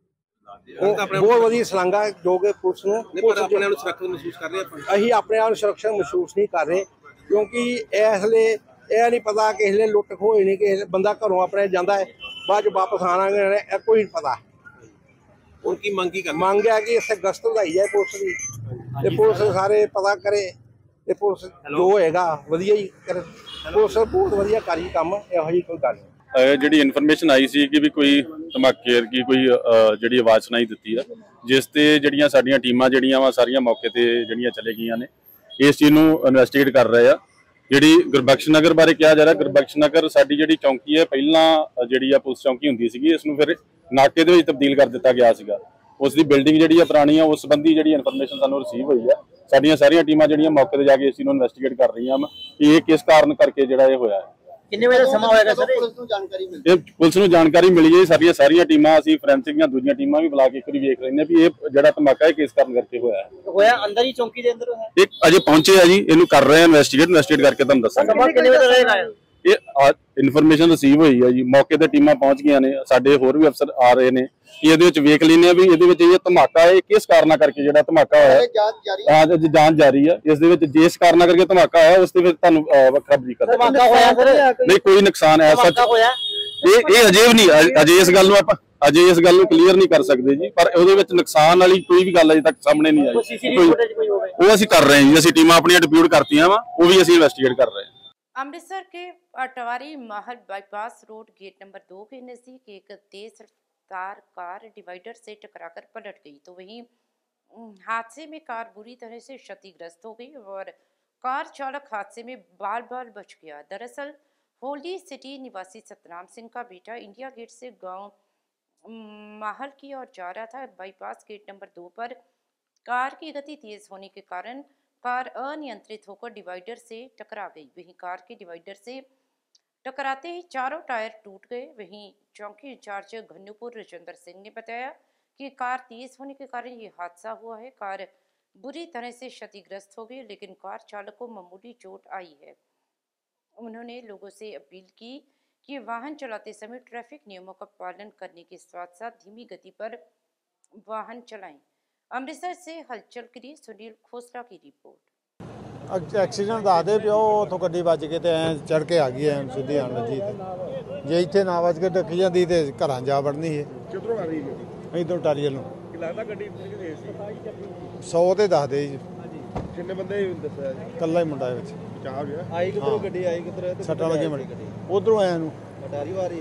ਬਹੁਤ ਵਧੀਆ ਸਲਾਂਘਾ ਜੋ ਕਿ ਪੁਲਿਸ ਨੂੰ ਆਪਣੇ ਆਪ ਨੂੰ ਸੁਰੱਖਿਅਤ ਮਹਿਸੂਸ ਕਰ ਰਹੇ ਆਪਾਂ? ਅਸੀਂ ਆਪਣੇ ਆਪ ਨੂੰ ਸੁਰੱਖਿਅਤ ਮਹਿਸੂਸ ਨਹੀਂ ਕਰ ਰਹੇ, ਕਿਉਂਕਿ ਇਸ ਵੇਲੇ ਇਹ ਨਹੀਂ ਪਤਾ ਕਿਸੇ ਵੇਲੇ ਲੁੱਟ ਖੋਹ ਨਹੀਂ, ਕਿਸੇ ਬੰਦਾ ਘਰੋਂ ਆਪਣੇ ਜਾਂਦਾ ਹੈ ਬਾਅਦ ਚ ਵਾਪਸ ਆਣਾ ਇਹ ਕੋਈ ਨਹੀਂ ਪਤਾ। ਹੁਣ ਕੀ ਮੰਗ ਕੀ ਕਰਨੀ? ਮੰਗ ਹੈ ਕਿ ਇੱਥੇ ਗਸ਼ਤ ਵਧਾਈ ਜਾਏ ਪੁਲਿਸ ਦੀ, ਤੇ ਪੁਲਿਸ ਸਾਰੇ ਪਤਾ ਕਰੇ ਤੇ ਪੁਲਿਸ ਜੋ ਹੋਏਗਾ ਵਧੀਆ ਹੀ ਕਰੇ। ਪੁਲਿਸ ਬਹੁਤ ਵਧੀਆ ਕਰੀ ਕੰਮ, ਇਹੋ ਜਿਹੀ ਕੋਈ ਗੱਲ ਨਹੀਂ। ਜਿਹੜੀ ਇਨਫੋਰਮੇਸ਼ਨ ਆਈ ਸੀ ਕਿ ਵੀ ਕੋਈ ਧਮਾਕੇ ਦੀ ਕੋਈ ਜਿਹੜੀ ਆਵਾਜ਼ ਸੁਣਾਈ ਦਿੱਤੀ ਆ, ਜਿਸ ਤੇ ਜਿਹੜੀਆਂ ਸਾਡੀਆਂ ਟੀਮਾਂ ਜਿਹੜੀਆਂ ਵਾ ਸਾਰੀਆਂ ਮੌਕੇ ਤੇ ਜਿਹੜੀਆਂ ਚਲੇ ਗਈਆਂ ਨੇ, ਇਸ ਚੀਜ਼ ਨੂੰ ਇਨਵੈਸਟੀਗੇਟ ਕਰ ਰਹੇ ਆ। ਜਿਹੜੀ ਗੁਰਬਖਸ਼ ਨਗਰ ਬਾਰੇ ਕਿਹਾ ਜਾ ਰਿਹਾ, ਗੁਰਬਖਸ਼ ਨਗਰ ਸਾਡੀ ਜਿਹੜੀ ਚੌਂਕੀ ਹੈ ਪਹਿਲਾਂ ਜਿਹੜੀ ਆ ਪੁਲਿਸ ਚੌਂਕੀ ਹੁੰਦੀ ਸੀਗੀ, ਇਸ ਨੂੰ ਫਿਰ ਨਾਕੇ ਦੇ ਵਿੱਚ ਤਬਦੀਲ ਕਰ ਦਿੱਤਾ ਗਿਆ ਸੀਗਾ। ਉਸ ਦੀ ਬਿਲਡਿੰਗ ਜਿਹੜੀ ਆ ਪੁਰਾਣੀ ਆ, ਉਸ ਸੰਬੰਧੀ ਜਿਹੜੀ ਇਨਫੋਰਮੇਸ਼ਨ ਸਾਨੂੰ ਰਿਸੀਵ ਹੋਈ ਆ। ਸਾਡੀਆਂ ਸਾਰੀਆਂ ਟੀਮਾਂ ਜਿਹੜੀਆਂ ਮੌਕੇ ਤੇ ਜਾ ਕੇ ਇਸ ਚੀਜ਼ ਨੂੰ ਇਨਵੈਸਟੀਗੇਟ ਕਰ ਰਹੀਆਂ ਵਾ ਕਿ ਇਹ ਕਿਸ ਕਾਰਨ ਕਰਕੇ ਜਿਹੜਾ ਇਹ ਹੋਇਆ ਹੈ। ਕਿੰਨੇ ਵਜੇ ਦਾ ਸਮਾਂ ਹੋਏਗਾ ਸਰ? ਪੁਲਿਸ ਨੂੰ ਜਾਣਕਾਰੀ ਮਿਲੀ? ਇਹ ਪੁਲਿਸ ਨੂੰ ਜਾਣਕਾਰੀ ਮਿਲੀ ਹੈ। ਸਾਡੀਆਂ ਸਾਰੀਆਂ ਟੀਮਾਂ, ਅਸੀਂ ਫੋਰੈਂਸਿਕ ਦੀਆਂ ਦੂਜੀਆਂ ਟੀਮਾਂ ਵੀ ਬੁਲਾ ਕੇ ਇੱਕ ਵਾਰੀ ਵੇਖ ਰਹੇ ਨੇ ਵੀ ਇਹ ਜਿਹੜਾ ਧਮਾਕਾ ਹੈ ਕਿਸ ਕਾਰਨ ਕਰਕੇ ਹੋਇਆ ਹੈ। ਹੋਇਆ ਅੰਦਰ ਹੀ ਚੌਂਕੀ ਦੇ ਅੰਦਰ ਹੈ? ਇਹ ਅਜੇ ਪਹੁੰਚੇ ਆ ਜੀ, ਇਹਨੂੰ ਕਰ ਰਹੇ ਆ ਇਨਵੈਸਟੀਗੇਟ। ਇਨਵੈਸਟੀਗੇਟ ਕਰਕੇ ਤੁਹਾਨੂੰ ਦੱਸਾਂਗੇ। ਸਮਾਂ ਕਿੰਨੇ ਵਜੇ ਰਹੇਗਾ? ਇਹ ਇਨਫੋਰਮੇਸ਼ਨ ਰਿਸੀਵ ਹੋਈ ਹੈ ਜੀ, ਮੌਕੇ ਤੇ ਟੀਮਾਂ ਪਹੁੰਚ ਗਈਆਂ ਨੇ, ਸਾਡੇ ਹੋਰ ਵੀ ਅਫਸਰ ਆ ਰਹੇ ਨੇ ਕਿ ਇਹਦੇ ਵਿੱਚ ਵੇਖ ਲੈਂਦੇ ਆ ਵੀ ਇਹਦੇ ਵਿੱਚ ਇਹ ਧਮਾਕਾ ਹੈ ਕਿਸ ਕਾਰਨਾਂ ਕਰਕੇ ਜਿਹੜਾ ਧਮਾਕਾ ਹੋਇਆ। ਹਾਂ ਜੀ, ਜਾਂਚ ਜਾਰੀ ਆ ਇਸ ਦੇ ਵਿੱਚ। ਜਿਸ ਕਾਰਨਾਂ ਕਰਕੇ ਧਮਾਕਾ ਹੋਇਆ ਉਸ ਦੇ ਵਿੱਚ ਤੁਹਾਨੂੰ ਵੱਖਰਾ ਬਰੀਕ ਕਰ ਧਮਾਕਾ ਹੋਇਆ ਸਰ? ਨਹੀਂ, ਕੋਈ ਨੁਕਸਾਨ ਹੈ ਸੱਚ ਇਹ ਇਹ ਅਜੇ ਵੀ ਨਹੀਂ, ਅਜੇ ਇਸ ਗੱਲ ਨੂੰ ਆਪਾਂ ਅਜੇ ਇਸ ਗੱਲ ਨੂੰ ਕਲੀਅਰ ਨਹੀਂ ਕਰ ਸਕਦੇ ਜੀ, ਪਰ ਉਹਦੇ ਵਿੱਚ ਨੁਕਸਾਨ ਵਾਲੀ ਕੋਈ ਵੀ ਗੱਲ ਅਜੇ ਤੱਕ ਸਾਹਮਣੇ ਨਹੀਂ ਆਈ। ਉਹ ਅਸੀਂ ਕਰ ਰਹੇ ਹਾਂ ਜੀ, ਅਸੀਂ ਟੀਮਾਂ ਆਪਣੀਆਂ ਡਿਪਿਊਟ ਕਰਤੀਆਂ ਵਾ, ਉਹ ਵੀ ਅਸੀਂ ਇਨਵੈਸਟੀਗੇਟ ਕਰ ਰਹੇ ਹਾਂ। अमृतसर के अटवारी महल बाईपास रोड गेट नंबर दो के नज़दीक एक तेज रफ्तार कार डिवाइडर से टकराकर पलट गई। तो वहीं हादसे में कार बुरी तरह से क्षतिग्रस्त हो गई और कार चालक हादसे में बाल बाल बच गया। दरअसल होली सिटी निवासी सतनाम सिंह का बेटा इंडिया गेट से गांव माहल की ओर जा रहा था। बाईपास गेट नंबर दो पर कार की गति तेज होने के कारण कार अनियंत्रित होकर डिवाइडर से टकरा गई। वहीं कार के डिवाइडर से टकराते ही चारों टायर टूट गए। वहीं चौकी इंचार्ज घन्नूपुर राजेंद्र सिंह ने बताया कि कार तेज होने के कारण ये हादसा हुआ है। कार बुरी तरह से क्षतिग्रस्त हो गई, लेकिन कार चालक को मामूली चोट आई है। उन्होंने लोगों से अपील की कि वाहन चलाते समय ट्रैफिक नियमों का पालन करने के साथ साथ धीमी गति पर वाहन चलाएं। अमृतसर से हलचल के लिए सुनील खोसला की रिपोर्ट। एक्सीडेंट दसदे पिओ उतों गड्डी बज के ते चढ़ के आ गई है सीधी आन लगी ते जे इत्थे ना बज के डकी जाती ते घरां जा वड़नी है। ਕਿੱਧਰੋਂ ਆ ਰਹੀ ਗੱਡੀ? इधरों टारीअल नूं ਕੀ ਲੱਗਦਾ ਗੱਡੀ ਕਿੱਥੇ ਗਈ ਸੀ? सौ ते दसदे जी। ਕਿੰਨੇ ਬੰਦੇ ਦੱਸਿਆ ਜੀ? ਕੱਲਾ ਹੀ ਮੁੰਡਾ ਵਿੱਚ ਬਚਾਅ ਹੋ ਗਿਆ? ਆਈ ਕਿੱਧਰੋਂ ਗੱਡੀ ਆਈ ਕਿੱਧਰ? ਸੱਟਾਂ ਲੱਗੀਆਂ ਮੜੀ ਉਧਰੋਂ ਆਇਆ ਨੂੰ ਟਾਰੀ ਵਾਰੀ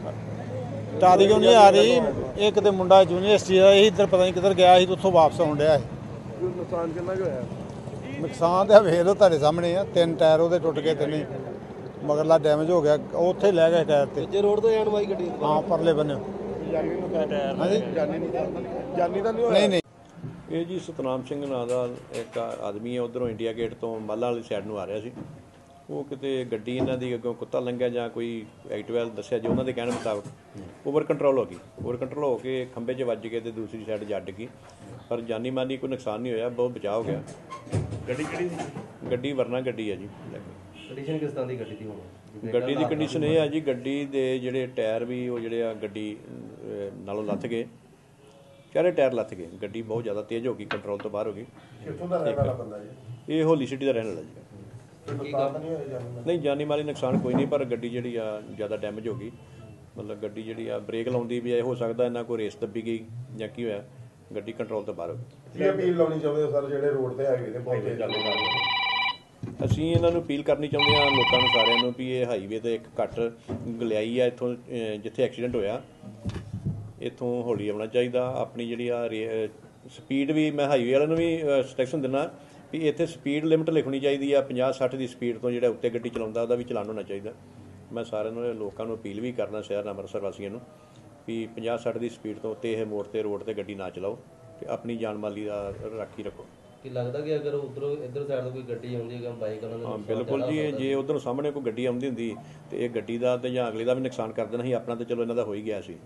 ਟਾਰੀ ਕਿਉਂ ਨਹੀਂ ਆ ਰਹੀ? ਇਹ ਕਿਤੇ ਮੁੰਡਾ ਯੂਨੀਵਰਸਿਟੀ ਦਾ ਇਹ ਇੱਧਰ ਪਤਾ ਨਹੀਂ ਕਿੱਧਰ ਗਿਆ ਸੀ, ਉੱਥੋਂ ਵਾਪਸ ਆਉਣ ਡਿਆ ਸੀ। ਨੁਕਸਾਨ ਕਿੰਨਾ ਕੁ ਹੋਇਆ? ਨੁਕਸਾਨ ਤਾਂ ਵੇਖ ਲਓ ਤੁਹਾਡੇ ਸਾਹਮਣੇ ਆ, ਤਿੰਨ ਟਾਇਰ ਉਹਦੇ ਟੁੱਟ ਗਏ, ਤਿੰਨੇ ਮਗਰਲਾ ਡੈਮੇਜ ਹੋ ਗਿਆ, ਉੱਥੇ ਲੈ ਗਏ ਟਾਇਰ ਤੇ। ਜੇ ਰੋਡ ਤੋਂ ਜਾਣ ਵਾਲੀ ਗੱਡੀ ਹਾਂ ਪਰਲੇ ਬੰਨੇ ਜਾਨੀ ਨੂੰ ਟਾਇਰ ਹਾਂਜੀ ਜਾਨੀ ਨਹੀਂ ਜਾਨੀ ਤਾਂ ਨਹੀਂ ਹੋਇਆ? ਨਹੀਂ ਨਹੀਂ। ਇਹ ਜੀ ਸਤਨਾਮ ਸਿੰਘ ਨਾਂ ਦਾ ਇੱਕ ਆਦਮੀ ਹੈ, ਉੱਧਰੋਂ ਇੰਡੀਆ ਗੇਟ ਤੋਂ ਮਾਲਾ ਵਾਲੀ ਸਾਈਡ ਨੂੰ ਆ ਰਿਹਾ ਸੀ। ਉਹ ਕਿਤੇ ਗੱਡੀ ਇਹਨਾਂ ਦੀ ਅੱਗੋਂ ਕੁੱਤਾ ਲੰਘਿਆ ਜਾਂ ਕੋਈ ਐਕਟਿਵਾ ਦੱਸਿਆ ਜੀ ਉਹਨਾਂ ਦੇ ਕਹਿਣ ਮੁਤਾਬਕ ਓਵਰ ਕੰਟਰੋਲ ਹੋ ਗਈ। ਓਵਰ ਕੰਟਰੋਲ ਹੋ ਕੇ ਖੰਭੇ 'ਚ ਵੱਜ ਕੇ ਤੇ ਦੂਸਰੀ ਸਾਈਡ ਜੱਡ ਗਈ, ਪਰ ਜਾਨੀ ਮਾਨੀ ਕੋਈ ਨੁਕਸਾਨ ਨਹੀਂ ਹੋਇਆ, ਬਹੁਤ ਬਚਾਅ ਹੋ ਗਿਆ। ਗੱਡੀ ਕਿਹੜੀ ਸੀ? ਗੱਡੀ ਵਰਨਾ ਗੱਡੀ ਹੈ ਜੀ। ਕੰਡੀਸ਼ਨ ਕਿਸ ਤਰ੍ਹਾਂ ਦੀ ਗੱਡੀ ਦੀ ਹੋਣੀ? ਗੱਡੀ ਦੀ ਕੰਡੀਸ਼ਨ ਇਹ ਆ ਜੀ, ਗੱਡੀ ਦੇ ਜਿਹੜੇ ਟਾਇਰ ਵੀ ਉਹ ਜਿਹੜੇ ਆ ਗੱਡੀ ਨਾਲੋਂ ਲੱਥ ਗਏ, ਚਾਰੇ ਟਾਇਰ ਲੱਥ ਗਏ। ਗੱਡੀ ਬਹੁਤ ਜ਼ਿਆਦਾ ਤੇਜ਼ ਹੋ ਗਈ, ਕੰਟਰੋਲ ਤੋਂ ਬਾਹਰ ਹੋ ਗਈ। ਕਿੱਥੋਂ ਦਾ ਰਹਿਣ ਵਾਲਾ ਬੰਦਾ ਜੀ? ਇਹ ਹੋਲੀ ਸਿਟੀ ਦਾ ਰਹਿਣ ਵਾਲਾ ਜੀ। ਨਹੀਂ ਜਾਨੀ ਮਾਲੀ ਨੁਕਸਾਨ ਕੋਈ ਨਹੀਂ, ਪਰ ਗੱਡੀ ਜਿਹੜੀ ਆ ਜ਼ਿਆਦਾ ਡੈਮੇਜ ਹੋ ਗਈ। ਮਤਲਬ ਗੱਡੀ ਜਿਹੜੀ ਆ ਬ੍ਰੇਕ ਲਾਉਂਦੀ ਵੀ ਹੋ ਸਕਦਾ ਇਹਨਾਂ ਕੋਈ ਰੇਸ ਦੱਬੀ ਗਈ ਜਾਂ ਕੀ ਹੋਇਆ, ਗੱਡੀ ਕੰਟਰੋਲ ਤੋਂ ਬਾਹਰ ਹੋ ਗਈ। ਕੀ ਅਪੀਲ ਲਾਉਣੀ ਚਾਹੁੰਦੇ ਹੋ ਸਰ ਜਿਹੜੇ ਰੋਡ ਤੇ ਹੈਗੇ ਨੇ ਬਹੁਤ ਚੱਲਦੇ ਨੇ? ਅਸੀਂ ਇਹਨਾਂ ਨੂੰ ਅਪੀਲ ਕਰਨੀ ਚਾਹੁੰਦੇ ਹਾਂ ਲੋਕਾਂ ਨੂੰ ਸਾਰਿਆਂ ਨੂੰ ਵੀ ਇਹ ਹਾਈਵੇ ਤੇ ਇੱਕ ਘੱਟ ਗਲਿਆਈ ਆ, ਇੱਥੋਂ ਜਿੱਥੇ ਐਕਸੀਡੈਂਟ ਹੋਇਆ ਇੱਥੋਂ ਹੌਲੀ ਆਉਣਾ ਚਾਹੀਦਾ। ਆਪਣੀ ਜਿਹੜੀ ਆ ਸਪੀਡ ਵੀ ਮੈਂ ਹਾਈਵੇ ਵਾਲਿਆਂ ਨੂੰ ਵੀ ਇੰਸਟਰਕਸ਼ਨ ਦਿੰਦਾ ਵੀ ਇੱਥੇ ਸਪੀਡ ਲਿਮਟ ਲਿਖਣੀ ਚਾਹੀਦੀ ਆ, ਪੰਜਾਹ ਸੱਠ ਦੀ ਸਪੀਡ ਤੋਂ ਜਿਹੜਾ ਉੱਤੇ ਗੱਡੀ ਚਲਾਉਂਦਾ ਉਹਦਾ ਵੀ ਚਲਾਨ ਹੋਣਾ ਚਾਹੀਦਾ। ਮੈਂ ਸਾਰਿਆਂ ਨੂੰ ਲੋਕਾਂ ਨੂੰ ਅਪੀਲ ਵੀ ਕਰਨਾ ਸ਼ਹਿਰ ਅੰਮ੍ਰਿਤਸਰ ਵਾਸੀਆਂ ਨੂੰ ਵੀ ਪੰਜਾਹ ਸੱਠ ਦੀ ਸਪੀਡ ਤੋਂ ਉੱਤੇ ਇਹ ਮੋੜ ਤੇ ਰੋਡ ਤੇ ਗੱਡੀ ਨਾ ਚਲਾਓ ਤੇ ਆਪਣੀ ਜਾਨ ਮਾਲੀ ਦਾ ਰਾਖੀ ਰੱਖੋ। ਕਿ ਲੱਗਦਾ ਕਿ ਅਗਰ ਉਧਰੋਂ ਇੱਧਰ ਸਾਈਡ ਤੋਂ ਕੋਈ ਗੱਡੀ ਆਉਂਦੀ ਹੈ ਬਾਈਕ ਉਹਨਾਂ ਦੇ? ਹਾਂ ਬਿਲਕੁਲ ਜੀ, ਜੇ ਉਧਰੋਂ ਸਾਹਮਣੇ ਕੋਈ ਗੱਡੀ ਆਉਂਦੀ ਹੁੰਦੀ ਤੇ ਇਹ ਗੱਡੀ ਦਾ ਤੇ ਜਾਂ ਅਗਲੇ ਦਾ ਵੀ ਨੁਕਸਾਨ ਕਰ ਦੇਣਾ ਸੀ, ਆਪਣਾ ਤੇ ਚਲੋ ਇਹਨਾਂ ਦਾ ਹੋ ਹੀ ਗਿਆ ਸੀ।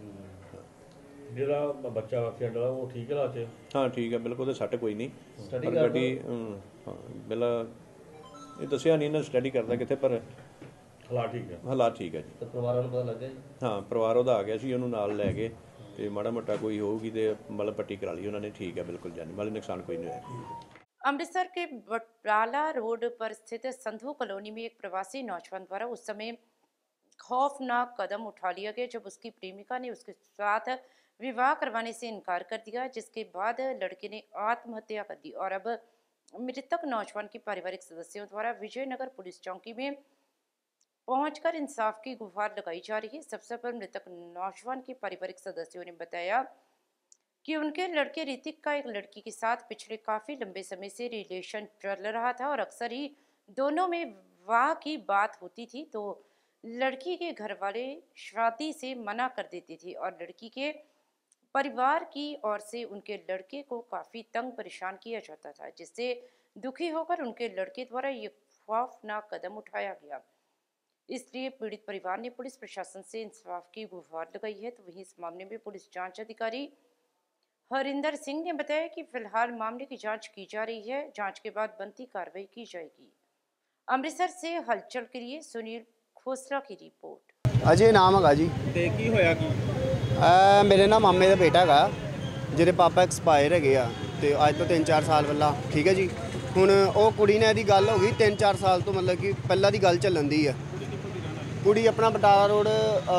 ਜਿਹੜਾ ਬੱਚਾ ਐਕਸੀਡੈਂਟ ਹੋਇਆ ਉਹ ਠੀਕ ਹੈ ਲਾਤੇ? ਹਾਂ ਠੀਕ ਹੈ ਬਿਲਕੁਲ, ਉਹਦੇ ਸੱਟ ਕੋਈ ਨਹੀਂ, ਪਰ ਗੱਡੀ ਹਾਂ ਬਿਲਾ ਇਹ ਦੱਸਿਆ ਨਹੀਂ ਇਹਨਾਂ ਸਟੱਡੀ ਕਰਦਾ ਕਿੱਥੇ, ਪਰ ਹਾਲਾਤ ਠੀਕ ਹੈ। ਹਾਲਾਤ ਠੀਕ ਹੈ ਜੀ। ਤਾਂ ਪਰਿਵਾਰਾਂ ਨੂੰ ਪਤਾ ਲੱਗ ਗਿਆ ਜੀ? ਹਾਂ ਪਰਿਵਾਰ ਉਹਦਾ ਆ ਗਿਆ ਸੀ, ਉਹਨੂੰ ਨਾਲ ਲੈ ਗਏ ਤੇ ਮਾੜਾ ਮੋਟਾ ਕੋਈ ਹੋਊਗੀ ਤੇ ਮਤਲਬ ਪੱਟੀ ਕਰਾ ਲਈ ਉਹਨਾਂ ਨੇ, ਠੀਕ ਹੈ ਬਿल्कुल जानी माली नुकसान कोई नहीं है। अमृतसर के बटराला रोड पर स्थित संधू कॉलोनी में एक प्रवासी नौजवान द्वारा उस समय खौफनाक कदम उठा लिया गया जब उसकी प्रेमिका ने उसके साथ विवाह करवाने से इनकार कर दिया, जिसके बाद लड़के ने आत्महत्या कर दी और अब मृतक नौजवान के पारिवारिक सदस्यों द्वारा विजयनगर पुलिस चौकी में पहुंचकर इंसाफ की गुहार लगाई जा रही है। सबसे पर मृतक नौजवान के पारिवारिक सदस्यों ने बताया कि उनके लड़के ऋतिक का एक लड़की के साथ पिछले काफ़ी लंबे समय से रिलेशन चल रहा था और अक्सर ही दोनों में विवाह की बात होती थी, तो लड़की के घर वाले शादी से मना कर देते थे और लड़की के परिवार की ओर से उनके लड़के को काफ़ी तंग परेशान किया जाता था, जिससे दुखी होकर उनके लड़के द्वारा ये खौफनाक कदम उठाया गया। इसलिए पीड़ित परिवार ने पुलिस प्रशासन से इंसाफ की गुहार लगाई है। तो वहीं इस मामले में पुलिस जांच अधिकारी हरिंदर सिंह ने बताया कि फिलहाल मामले की जांच की जा रही है, जांच के बाद बनती कार्रवाई की जाएगी। अमृतसर से हलचल के लिए सुनील खोसला की रिपोर्ट। अजय नाम है जी। ਤੇ ਕੀ ਹੋਇਆ ਕੀ? ਮੇਰੇ ਨਾ ਮਾਮੇ ਦਾ ਬੇਟਾ ਹੈਗਾ ਜਿਹਦੇ ਪਾਪਾ ਐਕਸਪਾਇਰ ਹੈਗੇ ਆ ਤੇ ਅੱਜ ਤੋਂ ਤਿੰਨ ਚਾਰ ਸਾਲ ਪਹਿਲਾਂ, ਠੀਕ ਹੈ ਜੀ। ਹੁਣ ਉਹ ਕੁੜੀ ਨਾਲ ਇਹਦੀ ਗੱਲ ਹੋ ਗਈ ਤਿੰਨ ਚਾਰ ਸਾਲ ਤੋਂ, ਮਤਲਬ ਕਿ ਪਹਿਲਾਂ ਦੀ ਗੱਲ ਚੱਲਣ ਦੀ ਆ। ਕੁੜੀ ਆਪਣਾ ਬਟਾਲਾ ਰੋਡ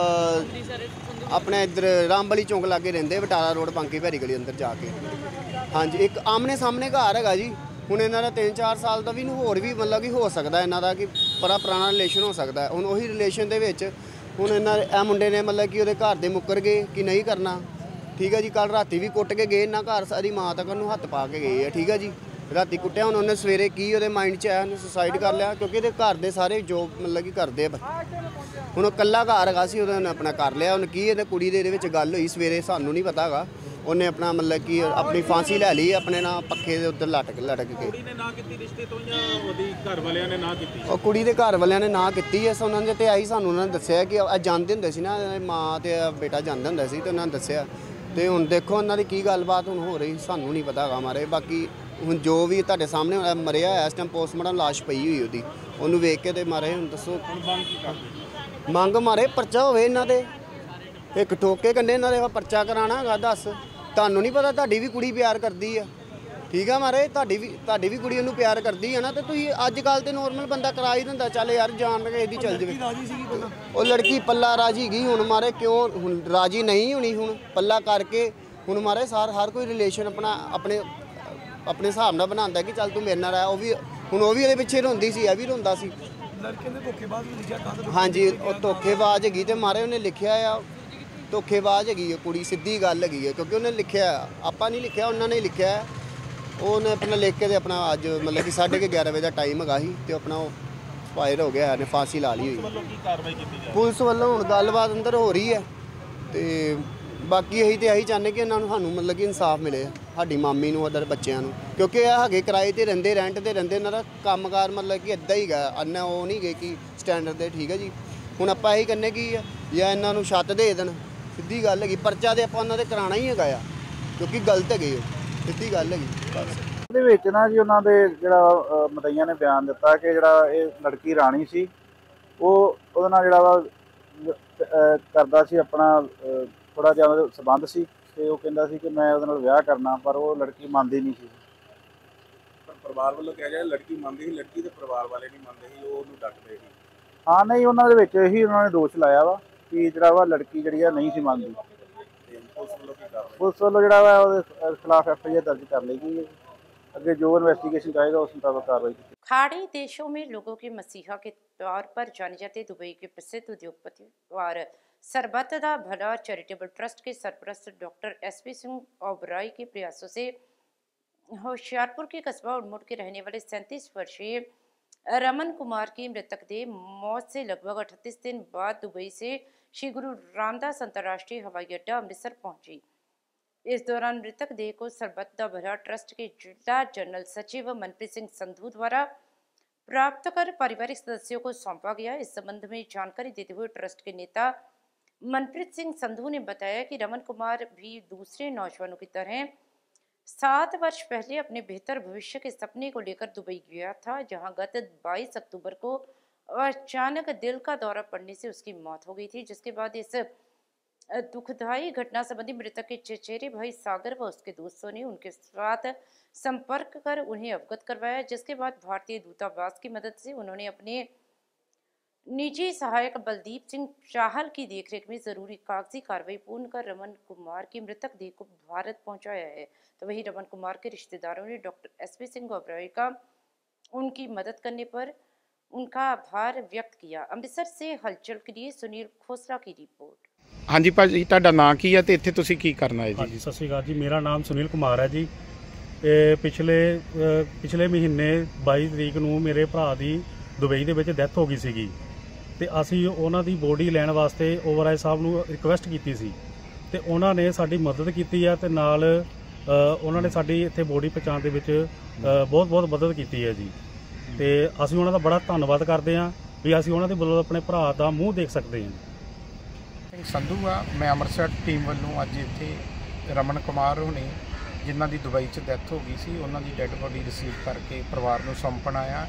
ਆਪਣੇ ਇੱਧਰ ਰਾਮਬਲੀ ਚੌਂਕ ਲਾਗੇ ਰਹਿੰਦੇ, ਬਟਾਲਾ ਰੋਡ ਪੰਕੀ ਭੈਰੀ ਗਲੀ ਅੰਦਰ ਜਾ ਕੇ। ਹਾਂਜੀ ਇੱਕ ਆਮਨੇ ਸਾਹਮਣੇ ਘਰ ਹੈਗਾ ਜੀ। ਹੁਣ ਇਹਨਾਂ ਦਾ ਤਿੰਨ ਚਾਰ ਸਾਲ ਦਾ ਵੀ ਨੂੰ ਹੋਰ ਵੀ ਮਤਲਬ ਕਿ ਹੋ ਸਕਦਾ ਇਹਨਾਂ ਦਾ ਕਿ ਬੜਾ ਪੁਰਾਣਾ ਰਿਲੇਸ਼ਨ ਹੋ ਸਕਦਾ। ਹੁਣ ਉਹੀ ਰਿਲੇਸ਼ਨ ਦੇ ਵਿੱਚ ਹੁਣ ਇਹਨਾਂ ਇਹ ਮੁੰਡੇ ਨੇ ਮਤਲਬ ਕਿ ਉਹਦੇ ਘਰ ਦੇ ਮੁੱਕਰ ਗਏ ਕਿ ਨਹੀਂ ਕਰਨਾ, ਠੀਕ ਹੈ ਜੀ। ਕੱਲ ਰਾਤੀ ਵੀ ਕੁੱਟ ਕੇ ਗਏ ਇਹਨਾਂ ਘਰ, ਸਾਰੀ ਮਾਂ ਤੱਕ ਉਹਨੂੰ ਹੱਥ ਪਾ ਕੇ ਗਏ ਆ, ਠੀਕ ਹੈ ਜੀ। ਰਾਤੀ ਕੁੱਟਿਆ, ਹੁਣ ਉਹਨੇ ਸਵੇਰੇ ਕੀ ਉਹਦੇ ਮਾਈਂਡ 'ਚ ਆਇਆ, ਉਹਨੇ ਸੁਸਾਈਡ ਕਰ ਲਿਆ ਕਿਉਂਕਿ ਇਹਦੇ ਘਰ ਦੇ ਸਾਰੇ ਜੋਬ ਮਤਲਬ ਕਿ ਕਰਦੇ ਆ। ਹੁਣ ਉਹ ਇਕੱਲਾ ਘਰ ਹੈਗਾ ਸੀ, ਉਹਨੇ ਆਪਣਾ ਕਰ ਲਿਆ। ਉਹਨੇ ਕੀ ਇਹਦੇ ਕੁੜੀ ਦੇ ਇਹਦੇ ਵਿੱਚ ਗੱਲ ਹੋਈ ਸਵੇਰੇ, ਸਾਨੂੰ ਨਹੀਂ ਪਤਾ ਹੈਗਾ। ਉਹਨੇ ਆਪਣਾ ਮਤਲਬ ਕਿ ਆਪਣੀ ਫਾਂਸੀ ਲੈ ਲਈ ਆਪਣੇ ਨਾਲ ਪੱਖੇ ਦੇ ਉੱਤੇ ਲਟਕ ਲਟਕ ਕੇ। ਕੁੜੀ ਨੇ ਨਾ ਕੀਤੀ ਰਿਸ਼ਤੇ ਤੋਂ ਜਾਂ ਉਹਦੀ ਘਰ ਵਾਲਿਆਂ ਨੇ ਨਾ ਕੀਤੀ? ਉਹ ਕੁੜੀ ਦੇ ਘਰ ਵਾਲਿਆਂ ਨੇ ਨਾ ਕੀਤੀ ਐ। ਉਹਨਾਂ ਨੇ ਤੇ ਆਈ ਸਾਨੂੰ ਉਹਨਾਂ ਨੇ ਦੱਸਿਆ ਕਿ ਇਹ ਜਾਂਦੇ ਹੁੰਦੇ ਸੀ ਨਾ, ਮਾਂ ਤੇ ਬੇਟਾ ਜਾਂਦੇ ਹੁੰਦੇ ਸੀ ਤੇ ਉਹਨਾਂ ਨੇ ਦੱਸਿਆ। ਤੇ ਹੁਣ ਦੇਖੋ ਉਹਨਾਂ ਦੀ ਕੀ ਗੱਲਬਾਤ ਹੁਣ ਹੋ ਰਹੀ, ਸਾਨੂੰ ਨਹੀਂ ਪਤਾ ਹੈਗਾ ਮਾਰੇ। ਬਾਕੀ ਹੁਣ ਜੋ ਵੀ ਤੁਹਾਡੇ ਸਾਹਮਣੇ ਮਰਿਆ ਹੋਇਆ ਇਸ ਟਾਈਮ ਪੋਸਟਮਾਰਟਮ ਲਾਸ਼ ਪਈ ਹੋਈ ਉਹਦੀ, ਉਹਨੂੰ ਵੇਖ ਕੇ ਤੇ ਮਾਰੇ ਹੁਣ ਦੱਸੋ ਮੰਗ ਮਾਰੇ ਪਰਚਾ ਹੋਵੇ ਇਹਨਾਂ ਦੇ। ਇੱਕ ਠੋਕੇ ਕੰਨੇ ਇਹਨਾਂ ਦੇ ਪਰਚਾ ਕਰਾਉਣਾ ਹੈਗਾ। ਦੱਸ ਤੁਹਾਨੂੰ ਨਹੀਂ ਪਤਾ ਤੁਹਾਡੀ ਵੀ ਕੁੜੀ ਪਿਆਰ ਕਰਦੀ ਆ, ਠੀਕ ਆ ਮਾਰੇ, ਤੁਹਾਡੀ ਵੀ ਤੁਹਾਡੀ ਵੀ ਕੁੜੀ ਉਹਨੂੰ ਪਿਆਰ ਕਰਦੀ ਆ ਨਾ। ਤੇ ਤੁਸੀਂ ਅੱਜ ਕੱਲ੍ਹ ਤੇ ਨੋਰਮਲ ਬੰਦਾ ਕਰਾ ਹੀ ਦਿੰਦਾ, ਚੱਲ ਯਾਰ ਜਾਣ ਕੇ ਇਹਦੀ ਚੱਲ ਜਾਵੇ। ਉਹ ਲੜਕੀ ਪੱਲਾ ਰਾਜੀ ਗਈ ਹੁਣ ਮਾਰੇ, ਕਿਉਂ ਹੁਣ ਰਾਜੀ ਨਹੀਂ ਹੋਣੀ? ਹੁਣ ਪੱਲਾ ਕਰਕੇ ਹੁਣ ਮਾਰੇ ਸਾਰ ਹਰ ਕੋਈ ਰਿਲੇਸ਼ਨ ਆਪਣਾ ਆਪਣੇ ਆਪਣੇ ਹਿਸਾਬ ਨਾਲ ਬਣਾਉਂਦਾ ਕਿ ਚੱਲ ਤੂੰ ਮੇਰੇ ਨਾਲ ਆ। ਉਹ ਵੀ ਹੁਣ ਉਹ ਵੀ ਇਹਦੇ ਪਿੱਛੇ ਰੋਂਦੀ ਸੀ, ਇਹ ਵੀ ਰੋਂਦਾ ਸੀ। ਲੜਕੇ ਨੇ ਧੋਖੇਬਾਜ਼ ਵੀ ਲਿਖਿਆ। ਹਾਂਜੀ ਉਹ ਧੋਖੇਬਾਜ਼ ਹੈਗੀ ਤੇ ਮਾਰੇ ਉਹਨੇ ਲਿਖਿਆ ਆ, ਧੋਖੇਬਾਜ਼ ਹੈਗੀ ਹੈ ਕੁੜੀ, ਸਿੱਧੀ ਗੱਲ ਹੈਗੀ ਹੈ। ਕਿਉਂਕਿ ਉਹਨੇ ਲਿਖਿਆ, ਆਪਾਂ ਨਹੀਂ ਲਿਖਿਆ, ਉਹਨਾਂ ਨੇ ਲਿਖਿਆ। ਉਹਨੇ ਆਪਣਾ ਲਿਖ ਕੇ ਤੇ ਆਪਣਾ ਅੱਜ ਮਤਲਬ ਕਿ ਸਾਢੇ ਕੁ ਗਿਆਰਾਂ ਵਜੇ ਦਾ ਟਾਈਮ ਹੈਗਾ ਸੀ ਤੇ ਆਪਣਾ ਉਹ ਫਾਇਰ ਹੋ ਗਿਆ, ਇਹਨੇ ਫਾਂਸੀ ਲਾ ਲਈ ਹੋਈ। ਪੁਲਿਸ ਵੱਲੋਂ ਹੁਣ ਗੱਲਬਾਤ ਅੰਦਰ ਹੋ ਰਹੀ ਹੈ ਤੇ ਬਾਕੀ ਅਸੀਂ ਤੇ ਇਹੀ ਚਾਹੁੰਦੇ ਕਿ ਇਹਨਾਂ ਨੂੰ ਸਾਨੂੰ ਮਤਲਬ ਕਿ ਇਨਸਾਫ ਮਿਲੇ, ਸਾਡੀ ਮਾਮੀ ਨੂੰ, ਅਦਰ ਬੱਚਿਆਂ ਨੂੰ। ਕਿਉਂਕਿ ਇਹ ਹੈਗੇ ਕਿਰਾਏ ਤੇ ਰਹਿੰਦੇ, ਰੈਂਟ ਤੇ ਰਹਿੰਦੇ, ਇਹਨਾਂ ਦਾ ਕੰਮਕਾਰ ਮਤਲਬ ਕਿ ਇੱਦਾਂ ਹੀ ਗਾ, ਅੰਨਾ ਉਹ ਨਹੀਂ ਗਏ ਕਿ ਸਟੈਂਡਰਡ ਦੇ, ਠੀਕ ਹੈ ਜੀ। ਹੁਣ ਆਪਾਂ ਇਹੀ ਕਹਿੰਦੇ ਕਿ ਜਾਂ ਇਹਨਾਂ ਨੂੰ ਛੱਤ ਦੇ ਦੇਣ, ਸਿੱਧੀ ਗੱਲ ਹੈਗੀ। ਪਰਚਾ ਤੇ ਆਪਾਂ ਉਹਨਾਂ ਦੇ ਕਰਾਉਣਾ ਹੀ ਹੈਗਾ ਆ, ਕਿਉਂਕਿ ਗਲਤ ਹੈਗੇ ਉਹ, ਸਿੱਧੀ ਗੱਲ ਹੈਗੀ ਬਸ। ਇਹਦੇ ਵਿੱਚ ਨਾ ਜੀ ਉਹਨਾਂ ਦੇ ਜਿਹੜਾ ਮਦਈਆਂ ਨੇ ਬਿਆਨ ਦਿੱਤਾ ਕਿ ਜਿਹੜਾ ਇਹ ਲੜਕੀ ਰਾਣੀ ਸੀ, ਉਹ ਉਹਦੇ ਨਾਲ ਜਿਹੜਾ ਵਾ ਕਰਦਾ ਸੀ ਆਪਣਾ ਥੋੜਾ ਜਿਹਾ ਉਹਦਾ ਸੰਬੰਧ ਸੀ ਤੇ ਉਹ ਕਹਿੰਦਾ ਸੀ ਕਿ ਮੈਂ ਉਹਦੇ ਨਾਲ ਵਿਆਹ ਕਰਨਾ, ਪਰ ਉਹ ਲੜਕੀ ਮੰਨਦੀ ਨਹੀਂ ਸੀ। ਪਰ ਪਰਿਵਾਰ ਵੱਲੋਂ ਕਿਹਾ ਗਿਆ ਲੜਕੀ ਮੰਨਦੀ ਸੀ, ਲੜਕੀ ਦੇ ਪਰਿਵਾਰ ਵਾਲੇ ਨਹੀਂ ਮੰਨਦੇ ਸੀ, ਉਹ ਉਹਨੂੰ ਡੱਕਦੇ ਸੀ। ਹਾਂ ਨਹੀਂ, ਉਹਨਾਂ ਦੇ ਵਿੱਚ ਇਹੀ ਉਹਨਾਂ ਨੇ ਦੋਸ਼ ਲਾਇਆ ਵਾ ਕਿ ਜਿਹੜਾ ਵਾ ਲੜਕੀ ਜਿਹੜੀ ਆ ਨਹੀਂ ਸੀ ਮੰਨਦੀ। ਪੁਲਿਸ ਵੱਲੋਂ ਜਿਹੜਾ ਵਾ ਉਹਦੇ ਖਿਲਾਫ ਐਫ आई आर दर्ज कर ली गई है, आगे जो इन्वेस्टिगेशन करेगा उस मुताबिक कार्रवाई की। खाड़ी देशों में लोगों के मसीहा के तौर पर जाने जाते दुबई के प्रसिद्ध उद्योगपति और सरबत दा भला चैरिटेबल ट्रस्ट के सरपरस्त doctor S P Singh Oberoi के प्रयासों से होशियारपुर के कस्बा उड़मुड़ के रहने वाले सैंतीस वर्षीय रमन कुमार की मृतक देह मौत से लगभग अड़तीस दिन बाद दुबई से श्री गुरु रामदास अंतर्राष्ट्रीय हवाई अड्डा अमृतसर पहुंची। इस दौरान मृतक देह को सरबत दा भला ट्रस्ट के जिला जनरल सचिव मनप्रीत सिंह संधू द्वारा प्राप्त कर पारिवारिक सदस्यों को सौंपा गया। इस संबंध में जानकारी देते हुए ट्रस्ट के नेता मनप्रीत सिंह संधू ने बताया कि रमन कुमार भी दूसरे नौजवानों की तरह सात वर्ष पहले अपने बेहतर भविष्य के सपने को लेकर दुबई गया था, जहां गत बाईस अक्टूबर को अचानक दिल का दौरा पड़ने से उसकी मौत हो गई थी। जिसके बाद इस दुखदायी घटना संबंधी मृतक के चचेरे भाई सागर व उसके दोस्तों ने उनके साथ संपर्क कर उन्हें अवगत करवाया, जिसके बाद भारतीय दूतावास की मदद से उन्होंने अपने निजी सहायक बलदीप सिंह चाहल की देखरेख में जरूरी कागजी कार्रवाई पूर्ण कर रमन कुमार की मृतक देह को भारत पहुंचाया है। तो वहीं रमन कुमार के रिश्तेदारों ने doctor S P Singh Oberoi का उनकी मदद करने पर उनका आभार व्यक्त किया। अमृतसर से हलचल के लिए सुनील खोसला की रिपोर्ट। हाँ जी भाजी, ਤੁਹਾਡਾ ਨਾਂ ਕੀ ਹੈ ਤੇ ਇੱਥੇ ਤੁਸੀਂ ਕੀ ਕਰਨਾ ਹੈ ਜੀ? ਹਾਂਜੀ ਸਤਿ ਸ਼੍ਰੀ ਅਕਾਲ ਜੀ, ਮੇਰਾ ਨਾਮ ਸੁਨੀਲ ਕੁਮਾਰ ਹੈ ਜੀ। ਇਹ ਪਿਛਲੇ ਪਿਛਲੇ ਮਹੀਨੇ ਬਾਈ ਤਰੀਕ ਨੂੰ ਮੇਰੇ ਭਰਾ ਦੀ ਦੁਬਈ ਦੇ ਵਿੱਚ ਡੈਥ ਹੋ ਗਈ ਸੀਗੀ ਤੇ ਅਸੀਂ ਉਹਨਾਂ ਦੀ ਬੋਡੀ ਲੈਣ ਵਾਸਤੇ ਓਬਰਾਏ ਸਾਹਿਬ ਨੂੰ ਰਿਕੁਐਸਟ ਕੀਤੀ ਸੀ ਤੇ ਉਹਨਾਂ ਨੇ ਸਾਡੀ ਮਦਦ ਕੀਤੀ ਹੈ ਤੇ ਨਾਲ ਉਹਨਾਂ ਨੇ ਸਾਡੀ ਇੱਥੇ ਬੋਡੀ ਪਹੁੰਚਾਉਣ ਦੇ ਵਿੱਚ ਬਹੁਤ ਬਹੁਤ ਮਦਦ ਕੀਤੀ ਹੈ ਜੀ। ਤੇ ਅਸੀਂ ਉਹਨਾਂ ਦਾ ਬੜਾ ਧੰਨਵਾਦ ਕਰਦੇ ਹਾਂ ਵੀ ਅਸੀਂ ਉਹਨਾਂ ਦੇ ਵੱਲੋਂ ਆਪਣੇ ਭਰਾ ਦਾ ਮੂੰਹ ਦੇਖ ਸਕਦੇ ਹਾਂ। ਸੰਧੂ ਆ, ਮੈਂ ਅੰਮ੍ਰਿਤਸਰ ਟੀਮ ਵੱਲੋਂ ਅੱਜ ਇੱਥੇ ਰਮਨ ਕੁਮਾਰ ਹੋਣੀ ਜਿਨ੍ਹਾਂ ਦੀ ਦੁਬਈ 'ਚ ਡੈਥ ਹੋ ਗਈ ਸੀ, ਉਹਨਾਂ ਦੀ ਡੈੱਡ ਬੋਡੀ ਰਿਸੀਵ ਕਰਕੇ ਪਰਿਵਾਰ ਨੂੰ ਸੌਂਪਣ ਆਇਆ।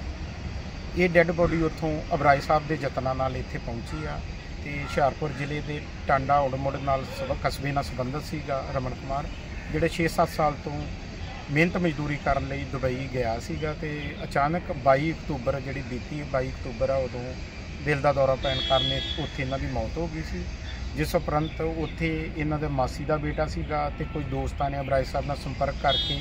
ਇਹ ਡੈੱਡ ਬੋਡੀ ਉੱਥੋਂ ਅਬਰਾਏ ਸਾਹਿਬ ਦੇ ਯਤਨਾਂ ਨਾਲ ਇੱਥੇ ਪਹੁੰਚੀ ਆ ਤੇ ਹੁਸ਼ਿਆਰਪੁਰ ਜ਼ਿਲ੍ਹੇ ਦੇ ਟਾਂਡਾ ਉੜਮੁੜ ਨਾਲ ਕਸਬੇ ਨਾਲ ਸੰਬੰਧਿਤ ਸੀਗਾ ਰਮਨ ਕੁਮਾਰ, ਜਿਹੜੇ ਛੇ ਸੱਤ ਸਾਲ ਤੋਂ ਮਿਹਨਤ ਮਜ਼ਦੂਰੀ ਕਰਨ ਲਈ ਦੁਬਈ ਗਿਆ ਸੀਗਾ ਤੇ ਅਚਾਨਕ ਬਾਈ ਅਕਤੂਬਰ ਜਿਹੜੀ ਬੀਤੀ ਬਾਈ ਅਕਤੂਬਰ ਆ ਉਦੋਂ ਦਿਲ ਦਾ ਦੌਰਾ ਪੈਣ ਕਾਰਨ ਉੱਥੇ ਇਹਨਾਂ ਦੀ ਮੌਤ ਹੋ ਗਈ ਸੀ। ਜਿਸ ਉਪਰੰਤ ਉੱਥੇ ਇਹਨਾਂ ਦੇ ਮਾਸੀ ਦਾ ਬੇਟਾ ਸੀਗਾ ਤੇ ਕੁਝ ਦੋਸਤਾਂ ਨੇ ਅਬਰਾਏ ਸਾਹਿਬ ਨਾਲ ਸੰਪਰਕ ਕਰਕੇ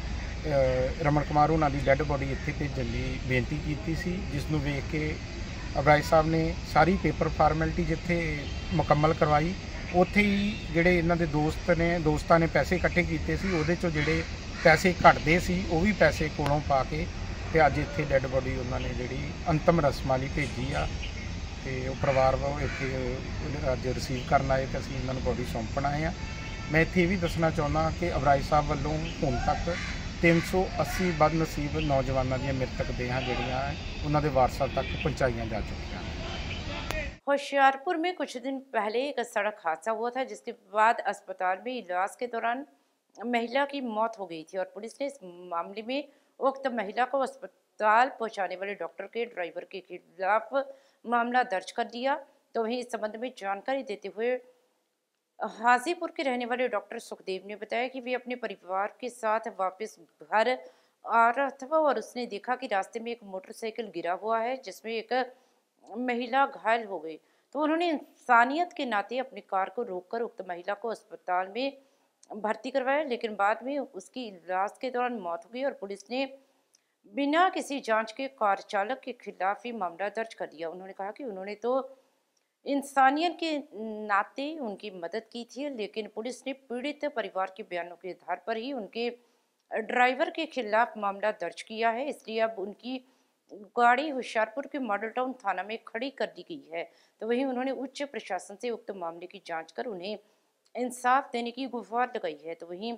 ਰਮਨ ਕੁਮਾਰ ਉਹਨਾਂ ਦੀ ਡੈੱਡ ਬੋਡੀ ਇੱਥੇ ਭੇਜਣ ਦੀ ਬੇਨਤੀ ਕੀਤੀ ਸੀ, ਜਿਸ ਨੂੰ ਵੇਖ ਕੇ ਅਬਰਾਏ ਸਾਹਿਬ ਨੇ ਸਾਰੀ ਪੇਪਰ ਫਾਰਮੈਲਿਟੀ ਜਿੱਥੇ ਮੁਕੰਮਲ ਕਰਵਾਈ, ਉੱਥੇ ਹੀ ਜਿਹੜੇ ਇਹਨਾਂ ਦੇ ਦੋਸਤ ਨੇ ਦੋਸਤਾਂ ਨੇ ਪੈਸੇ ਇਕੱਠੇ ਕੀਤੇ ਸੀ, ਉਹਦੇ 'ਚੋਂ ਜਿਹੜੇ ਪੈਸੇ ਘਟਦੇ ਸੀ ਉਹ ਵੀ ਪੈਸੇ ਕੋਲੋਂ ਪਾ ਕੇ ਤੇ ਅੱਜ ਇੱਥੇ ਡੈੱਡ ਬੋਡੀ ਉਹਨਾਂ ਨੇ ਜਿਹੜੀ ਅੰਤਮ ਰਸਮਾਂ ਲਈ ਭੇਜੀ ਆ। ਤੇ ਤੇ ਉਹ ਪਰਿਵਾਰ ਵੱਲੋਂ ਇੱਥੇ ਅੱਜ ਰਿਸੀਵ ਕਰਨ ਆਏ ਤੇ ਅਸੀਂ ਇਹਨਾਂ ਨੂੰ ਬੋਡੀ ਸੌਂਪਣ ਆਏ ਹਾਂ। ਮੈਂ ਇੱਥੇ ਇਹ ਵੀ ਦੱਸਣਾ ਚਾਹੁੰਦਾ ਕਿ ਅਬਰਾਜ ਸਾਹਿਬ ਵੱਲੋਂ ਹੁਣ ਤੱਕ ਤਿੰਨ ਸੌ अस्सी बदनसीब नौजवानों ਦੀਆਂ ਮ੍ਰਿਤਕ ਦੇਹਾਂ ਜਿਹੜੀਆਂ ਉਹਨਾਂ ਦੇ ਵਾਰਸਾਂ तक पहुँचाई जा चुकी हैं। होशियारपुर में कुछ दिन पहले एक सड़क हादसा हुआ था जिसके बाद अस्पताल में इलाज के दौरान महिला की मौत हो गई थी और पुलिस ने इस मामले में उक्त महिला को अस्पताल पहुंचाने वाले डॉक्टर के ड्राइवर के खिलाफ मामला दर्ज कर दिया। तो वहीं इस संबंध में जानकारी देते हुए हाजीपुर के रहने वाले डॉक्टर सुखदेव ने बताया कि वे अपने परिवार के साथ वापस घर आ रहा था और उसने देखा कि रास्ते में एक मोटरसाइकिल गिरा हुआ है जिसमें एक महिला घायल हो गई। तो उन्होंने इंसानियत के नाते अपनी कार को रोककर उक्त महिला को अस्पताल में भर्ती करवाया, लेकिन बाद में उसकी इलाज के दौरान मौत हो गई और पुलिस ने बिना किसी जांच के कार चालक के खिलाफ ही मामला दर्ज कर दिया। उन्होंने कहा कि उन्होंने तो इंसानियत के नाते उनकी मदद की थी, लेकिन पुलिस ने पीड़ित परिवार के बयानों के आधार पर ही उनके ड्राइवर के खिलाफ मामला दर्ज किया है। इसलिए अब उनकी गाड़ी होशियारपुर के मॉडल टाउन थाना में खड़ी कर दी गई है। तो वहीं उन्होंने उच्च प्रशासन से उक्त मामले की जांच कर उन्हें इंसाफ देने की गुहार लगाई है। तो वहीं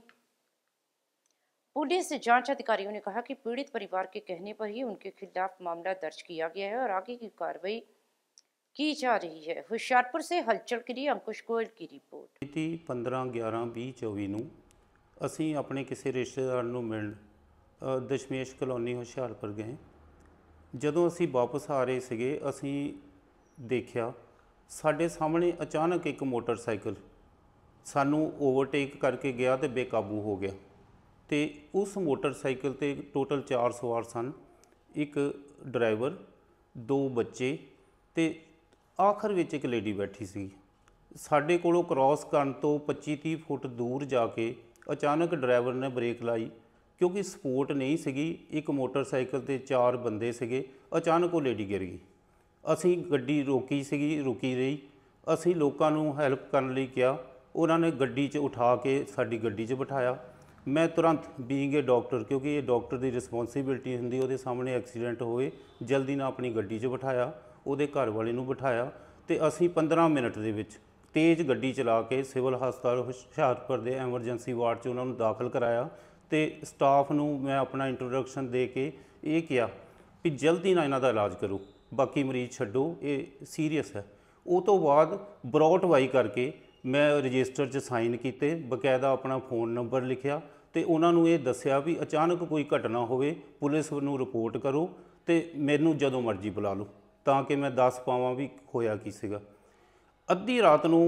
पुलिस जांच अधिकारियों ने कहा कि पीड़ित परिवार के कहने पर ही उनके खिलाफ मामला दर्ज किया गया है और आगे की कार्रवाई की जा रही है। होशियारपुर से हलचल के लिए अंकुश गोयल की रिपोर्ट। मिति पंद्रह ग्यारह बीस चौबी ਨੂੰ ਅਸੀਂ ਆਪਣੇ ਕਿਸੇ ਰਿਸ਼ਤੇਦਾਰ ਨੂੰ ਮਿਲਣ ਦਸ਼ਮੇਸ਼ ਕਲੋਨੀ ਹੁਸ਼ਿਆਰਪੁਰ ਗਏ। ਜਦੋਂ ਅਸੀਂ ਵਾਪਸ ਆ ਰਹੇ ਸੀਗੇ ਅਸੀਂ ਦੇਖਿਆ ਸਾਡੇ ਸਾਹਮਣੇ ਅਚਾਨਕ ਇੱਕ ਮੋਟਰਸਾਈਕਲ ਸਾਨੂੰ ਓਵਰਟੇਕ ਕਰਕੇ ਗਿਆ ਤੇ ਬੇਕਾਬੂ ਹੋ ਗਿਆ ਤੇ ਉਸ ਮੋਟਰਸਾਈਕਲ ਤੇ ਟੋਟਲ ਚਾਰ ਸਵਾਰ ਸਨ, ਇੱਕ ਡਰਾਈਵਰ, ਦੋ ਬੱਚੇ ਤੇ ਆਖਰ ਵਿੱਚ ਇੱਕ ਲੇਡੀ ਬੈਠੀ ਸੀ। ਸਾਡੇ ਕੋਲੋਂ ਕ੍ਰਾਸ ਕਰਨ ਤੋਂ ਪੱਚੀ ਤੀਹ ਫੁੱਟ ਦੂਰ ਜਾ ਕੇ ਅਚਾਨਕ ਡਰਾਈਵਰ ਨੇ ਬ੍ਰੇਕ ਲਾਈ ਕਿਉਂਕਿ ਸਪੋਰਟ ਨਹੀਂ ਸੀਗੀ। ਇੱਕ ਮੋਟਰਸਾਈਕਲ ਤੇ ਚਾਰ ਬੰਦੇ ਸੀਗੇ, ਅਚਾਨਕ ਉਹ ਲੇਡੀ ਗਿਰ ਗਈ। ਅਸੀਂ ਗੱਡੀ ਰੋਕੀ ਸੀਗੀ, ਰੁਕੀ ਰਹੀ। ਅਸੀਂ ਲੋਕਾਂ ਨੂੰ ਹੈਲਪ ਕਰਨ ਲਈ ਕਿਹਾ, ਉਹਨਾਂ ਨੇ ਗੱਡੀ 'ਚ ਉਠਾ ਕੇ ਸਾਡੀ ਗੱਡੀ 'ਚ ਬਿਠਾਇਆ। ਮੈਂ ਤੁਰੰਤ ਬੀਇੰਗ ਏ ਡਾਕਟਰ, ਕਿਉਂਕਿ ਇਹ ਡਾਕਟਰ ਦੀ ਰਿਸਪੌਂਸਿਬਿਲਟੀ ਹੁੰਦੀ ਉਹਦੇ ਸਾਹਮਣੇ ਐਕਸੀਡੈਂਟ ਹੋਵੇ, ਜਲਦੀ ਨਾਲ ਆਪਣੀ ਗੱਡੀ 'ਚ ਬਿਠਾਇਆ, ਉਹਦੇ ਘਰ ਵਾਲੇ ਨੂੰ ਬਿਠਾਇਆ ਤੇ ਅਸੀਂ ਪੰਦਰਾਂ ਮਿੰਟ ਦੇ ਵਿੱਚ ਤੇਜ਼ ਗੱਡੀ ਚਲਾ ਕੇ ਸਿਵਲ ਹਸਪਤਾਲ ਹੁਸ਼ਿਆਰਪੁਰ ਦੇ ਐਮਰਜੈਂਸੀ ਵਾਰਡ 'ਚ ਉਹਨਾਂ ਨੂੰ ਦਾਖਲ ਕਰਾਇਆ ਤੇ ਸਟਾਫ ਨੂੰ ਮੈਂ ਆਪਣਾ ਇੰਟਰੋਡਕਸ਼ਨ ਦੇ ਕੇ ਇਹ ਕਿਹਾ ਵੀ ਜਲਦੀ ਨਾਲ ਇਹਨਾਂ ਦਾ ਇਲਾਜ ਕਰੋ, ਬਾਕੀ ਮਰੀਜ਼ ਛੱਡੋ, ਇਹ ਸੀਰੀਅਸ ਹੈ। ਉਹ ਤੋਂ ਬਾਅਦ ਬਰੌਟ ਵਾਈ ਕਰਕੇ ਮੈਂ ਰਜਿਸਟਰ 'ਚ ਸਾਈਨ ਕੀਤੇ, ਬਕਾਇਦਾ ਆਪਣਾ ਫ਼ੋਨ ਨੰਬਰ ਲਿਖਿਆ ਤੇ ਉਹਨਾਂ ਨੂੰ ਇਹ ਦੱਸਿਆ ਵੀ ਅਚਾਨਕ ਕੋਈ ਘਟਨਾ ਹੋਵੇ ਪੁਲਿਸ ਨੂੰ ਰਿਪੋਰਟ ਕਰੋ ਤੇ ਮੈਨੂੰ ਜਦੋਂ ਮਰਜ਼ੀ ਬੁਲਾ ਲਓ ਤਾਂ ਕਿ ਮੈਂ ਦੱਸ ਪਾਵਾਂ ਵੀ ਹੋਇਆ ਕੀ ਸੀਗਾ। ਅੱਧੀ ਰਾਤ ਨੂੰ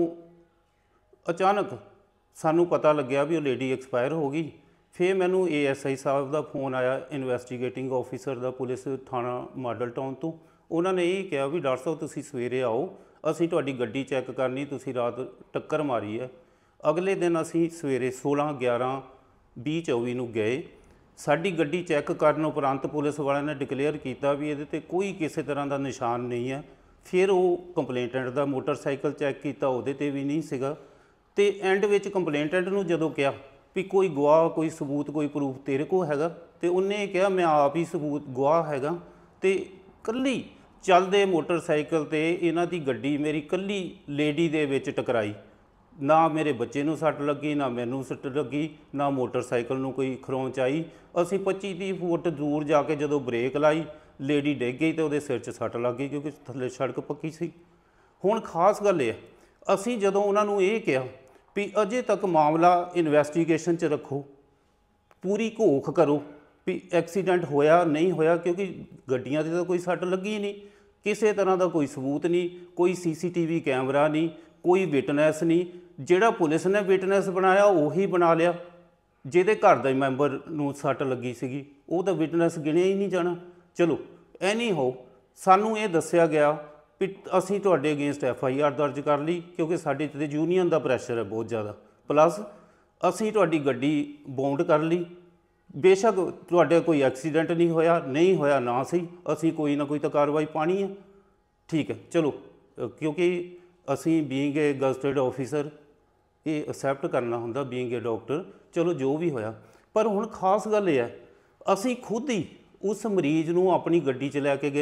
ਅਚਾਨਕ ਸਾਨੂੰ ਪਤਾ ਲੱਗਿਆ ਵੀ ਉਹ ਲੇਡੀ ਐਕਸਪਾਇਰ ਹੋ ਗਈ। ਫਿਰ ਮੈਨੂੰ ਏ ਐਸ ਆਈ ਸਾਹਿਬ ਦਾ ਫੋਨ ਆਇਆ, ਇਨਵੈਸਟੀਗੇਟਿੰਗ ਆਫੀਸਰ ਦਾ ਪੁਲਿਸ ਥਾਣਾ ਮਾਡਲ ਟਾਊਨ ਤੋਂ। ਉਹਨਾਂ ਨੇ ਇਹ ਕਿਹਾ ਵੀ ਡਾਕਟਰ ਸਾਹਿਬ ਤੁਸੀਂ ਸਵੇਰੇ ਆਓ, ਅਸੀਂ ਤੁਹਾਡੀ ਗੱਡੀ ਚੈੱਕ ਕਰਨੀ, ਤੁਸੀਂ ਰਾਤ ਟੱਕਰ ਮਾਰੀ ਹੈ। ਅਗਲੇ ਦਿਨ ਅਸੀਂ ਸਵੇਰੇ ਸੋਲਾਂ ਗਿਆਰਾਂ ਵੀਹ ਚੌਵੀ ਨੂੰ ਗਏ। ਸਾਡੀ ਗੱਡੀ ਚੈੱਕ ਕਰਨ ਉਪਰੰਤ ਪੁਲਿਸ ਵਾਲਿਆਂ ਨੇ ਡਿਕਲੇਅਰ ਕੀਤਾ ਵੀ ਇਹਦੇ ਤੇ ਕੋਈ ਕਿਸੇ ਤਰ੍ਹਾਂ ਦਾ ਨਿਸ਼ਾਨ ਨਹੀਂ ਹੈ। ਫਿਰ ਉਹ ਕੰਪਲੇਂਟੈਂਟ ਦਾ ਮੋਟਰਸਾਈਕਲ ਚੈੱਕ ਕੀਤਾ, ਉਹਦੇ ਤੇ ਵੀ ਨਹੀਂ ਸੀਗਾ। ਤੇ ਐਂਡ ਵਿੱਚ ਕੰਪਲੇਂਟੈਂਟ ਨੂੰ ਜਦੋਂ ਕਿਹਾ ਵੀ ਕੋਈ ਗਵਾਹ, ਕੋਈ ਸਬੂਤ, ਕੋਈ ਪ੍ਰੂਫ ਤੇਰੇ ਕੋਲ ਹੈਗਾ, ਤੇ ਉਹਨੇ ਕਿਹਾ ਮੈਂ ਆਪ ਹੀ ਸਬੂਤ ਗਵਾਹ ਹੈਗਾ। ਤੇ ਕੱਲੀ ਚੱਲਦੇ ਮੋਟਰਸਾਈਕਲ ਤੇ ਇਹਨਾਂ ਦੀ ਗੱਡੀ ਮੇਰੀ ਕੱਲੀ ਲੇਡੀ ਦੇ ਵਿੱਚ ਟਕਰਾਈ। ਨਾ ਮੇਰੇ ਬੱਚੇ ਨੂੰ ਸੱਟ ਲੱਗੀ, ਨਾ ਮੈਨੂੰ ਸੱਟ ਲੱਗੀ, ਨਾ ਮੋਟਰਸਾਈਕਲ ਨੂੰ ਕੋਈ ਖਰੋਂਚ ਆਈ। ਅਸੀਂ ਪੱਚੀ ਤੀਹ ਫੁੱਟ ਦੂਰ ਜਾ ਕੇ ਜਦੋਂ ਬ੍ਰੇਕ ਲਾਈ, ਲੇਡੀ ਡਿੱਗ ਗਈ ਤੇ ਉਹਦੇ ਸਿਰ 'ਚ ਸੱਟ ਲੱਗ ਗਈ ਕਿਉਂਕਿ ਥੱਲੇ ਸੜਕ ਪੱਕੀ ਸੀ। ਹੁਣ ਖਾਸ ਗੱਲ ਇਹ, ਅਸੀਂ ਜਦੋਂ ਉਹਨਾਂ ਨੂੰ ਇਹ ਕਿਹਾ ਵੀ ਅਜੇ ਤੱਕ ਮਾਮਲਾ ਇਨਵੈਸਟੀਗੇਸ਼ਨ 'ਚ ਰੱਖੋ, ਪੂਰੀ ਘੋਖ ਕਰੋ ਵੀ ਐਕਸੀਡੈਂਟ ਹੋਇਆ ਨਹੀਂ ਹੋਇਆ, ਕਿਉਂਕਿ ਗੱਡੀਆਂ 'ਤੇ ਤਾਂ ਕੋਈ ਸੱਟ ਲੱਗੀ ਨਹੀਂ, ਕਿਸੇ ਤਰ੍ਹਾਂ ਦਾ ਕੋਈ ਸਬੂਤ ਨਹੀਂ, ਕੋਈ ਸੀ ਸੀ ਟੀ ਵੀ ਕੈਮਰਾ ਨਹੀਂ, ਕੋਈ ਵਿਟਨੈਸ ਨਹੀਂ। ਜਿਹੜਾ ਪੁਲਿਸ ਨੇ ਵਿਟਨੈਸ ਬਣਾਇਆ ਉਹੀ ਬਣਾ ਲਿਆ, ਜਿਹਦੇ ਘਰ ਦੇ ਮੈਂਬਰ ਨੂੰ ਸੱਟ ਲੱਗੀ ਸੀਗੀ ਉਹ ਤਾਂ ਵਿਟਨੈਸ ਗਿਣਿਆ ਹੀ ਨਹੀਂ ਜਾਣਾ। ਚਲੋ ਐਨੀ ਹੋ, ਸਾਨੂੰ ਇਹ ਦੱਸਿਆ ਗਿਆ ਵੀ ਅਸੀਂ ਤੁਹਾਡੇ ਅਗੇਂਸਟ ਐਫ ਆਈ ਆਰ ਦਰਜ ਕਰ ਲਈ ਕਿਉਂਕਿ ਸਾਡੇ 'ਤੇ ਯੂਨੀਅਨ ਦਾ ਪ੍ਰੈਸ਼ਰ ਹੈ ਬਹੁਤ ਜ਼ਿਆਦਾ, ਪਲੱਸ ਅਸੀਂ ਤੁਹਾਡੀ ਗੱਡੀ ਬਾਉਂਡ ਕਰ ਲਈ। ਬੇਸ਼ੱਕ ਤੁਹਾਡੇ ਕੋਈ ਐਕਸੀਡੈਂਟ ਨਹੀਂ ਹੋਇਆ, ਨਹੀਂ ਹੋਇਆ ਨਾ ਸਹੀ, ਅਸੀਂ ਕੋਈ ਨਾ ਕੋਈ ਤਾਂ ਕਾਰਵਾਈ ਪਾਣੀ ਹੈ, ਠੀਕ ਹੈ ਚਲੋ, ਕਿਉਂਕਿ ਅਸੀਂ ਬੀਇੰਗ ਏ ਗਜ਼ਟਡ ਆਫੀਸਰ ਇਹ ਅਸੈਪਟ ਕਰਨਾ ਹੁੰਦਾ, ਬੀਇੰਗ ਏ ਡਾਕਟਰ, ਚਲੋ ਜੋ ਵੀ ਹੋਇਆ। ਪਰ ਹੁਣ ਖਾਸ ਗੱਲ ਇਹ ਹੈ, ਅਸੀਂ ਖੁਦ ਹੀ ਉਸ ਮਰੀਜ਼ ਨੂੰ ਆਪਣੀ ਗੱਡੀ 'ਚ ਲੈ ਕੇ ਗਏ,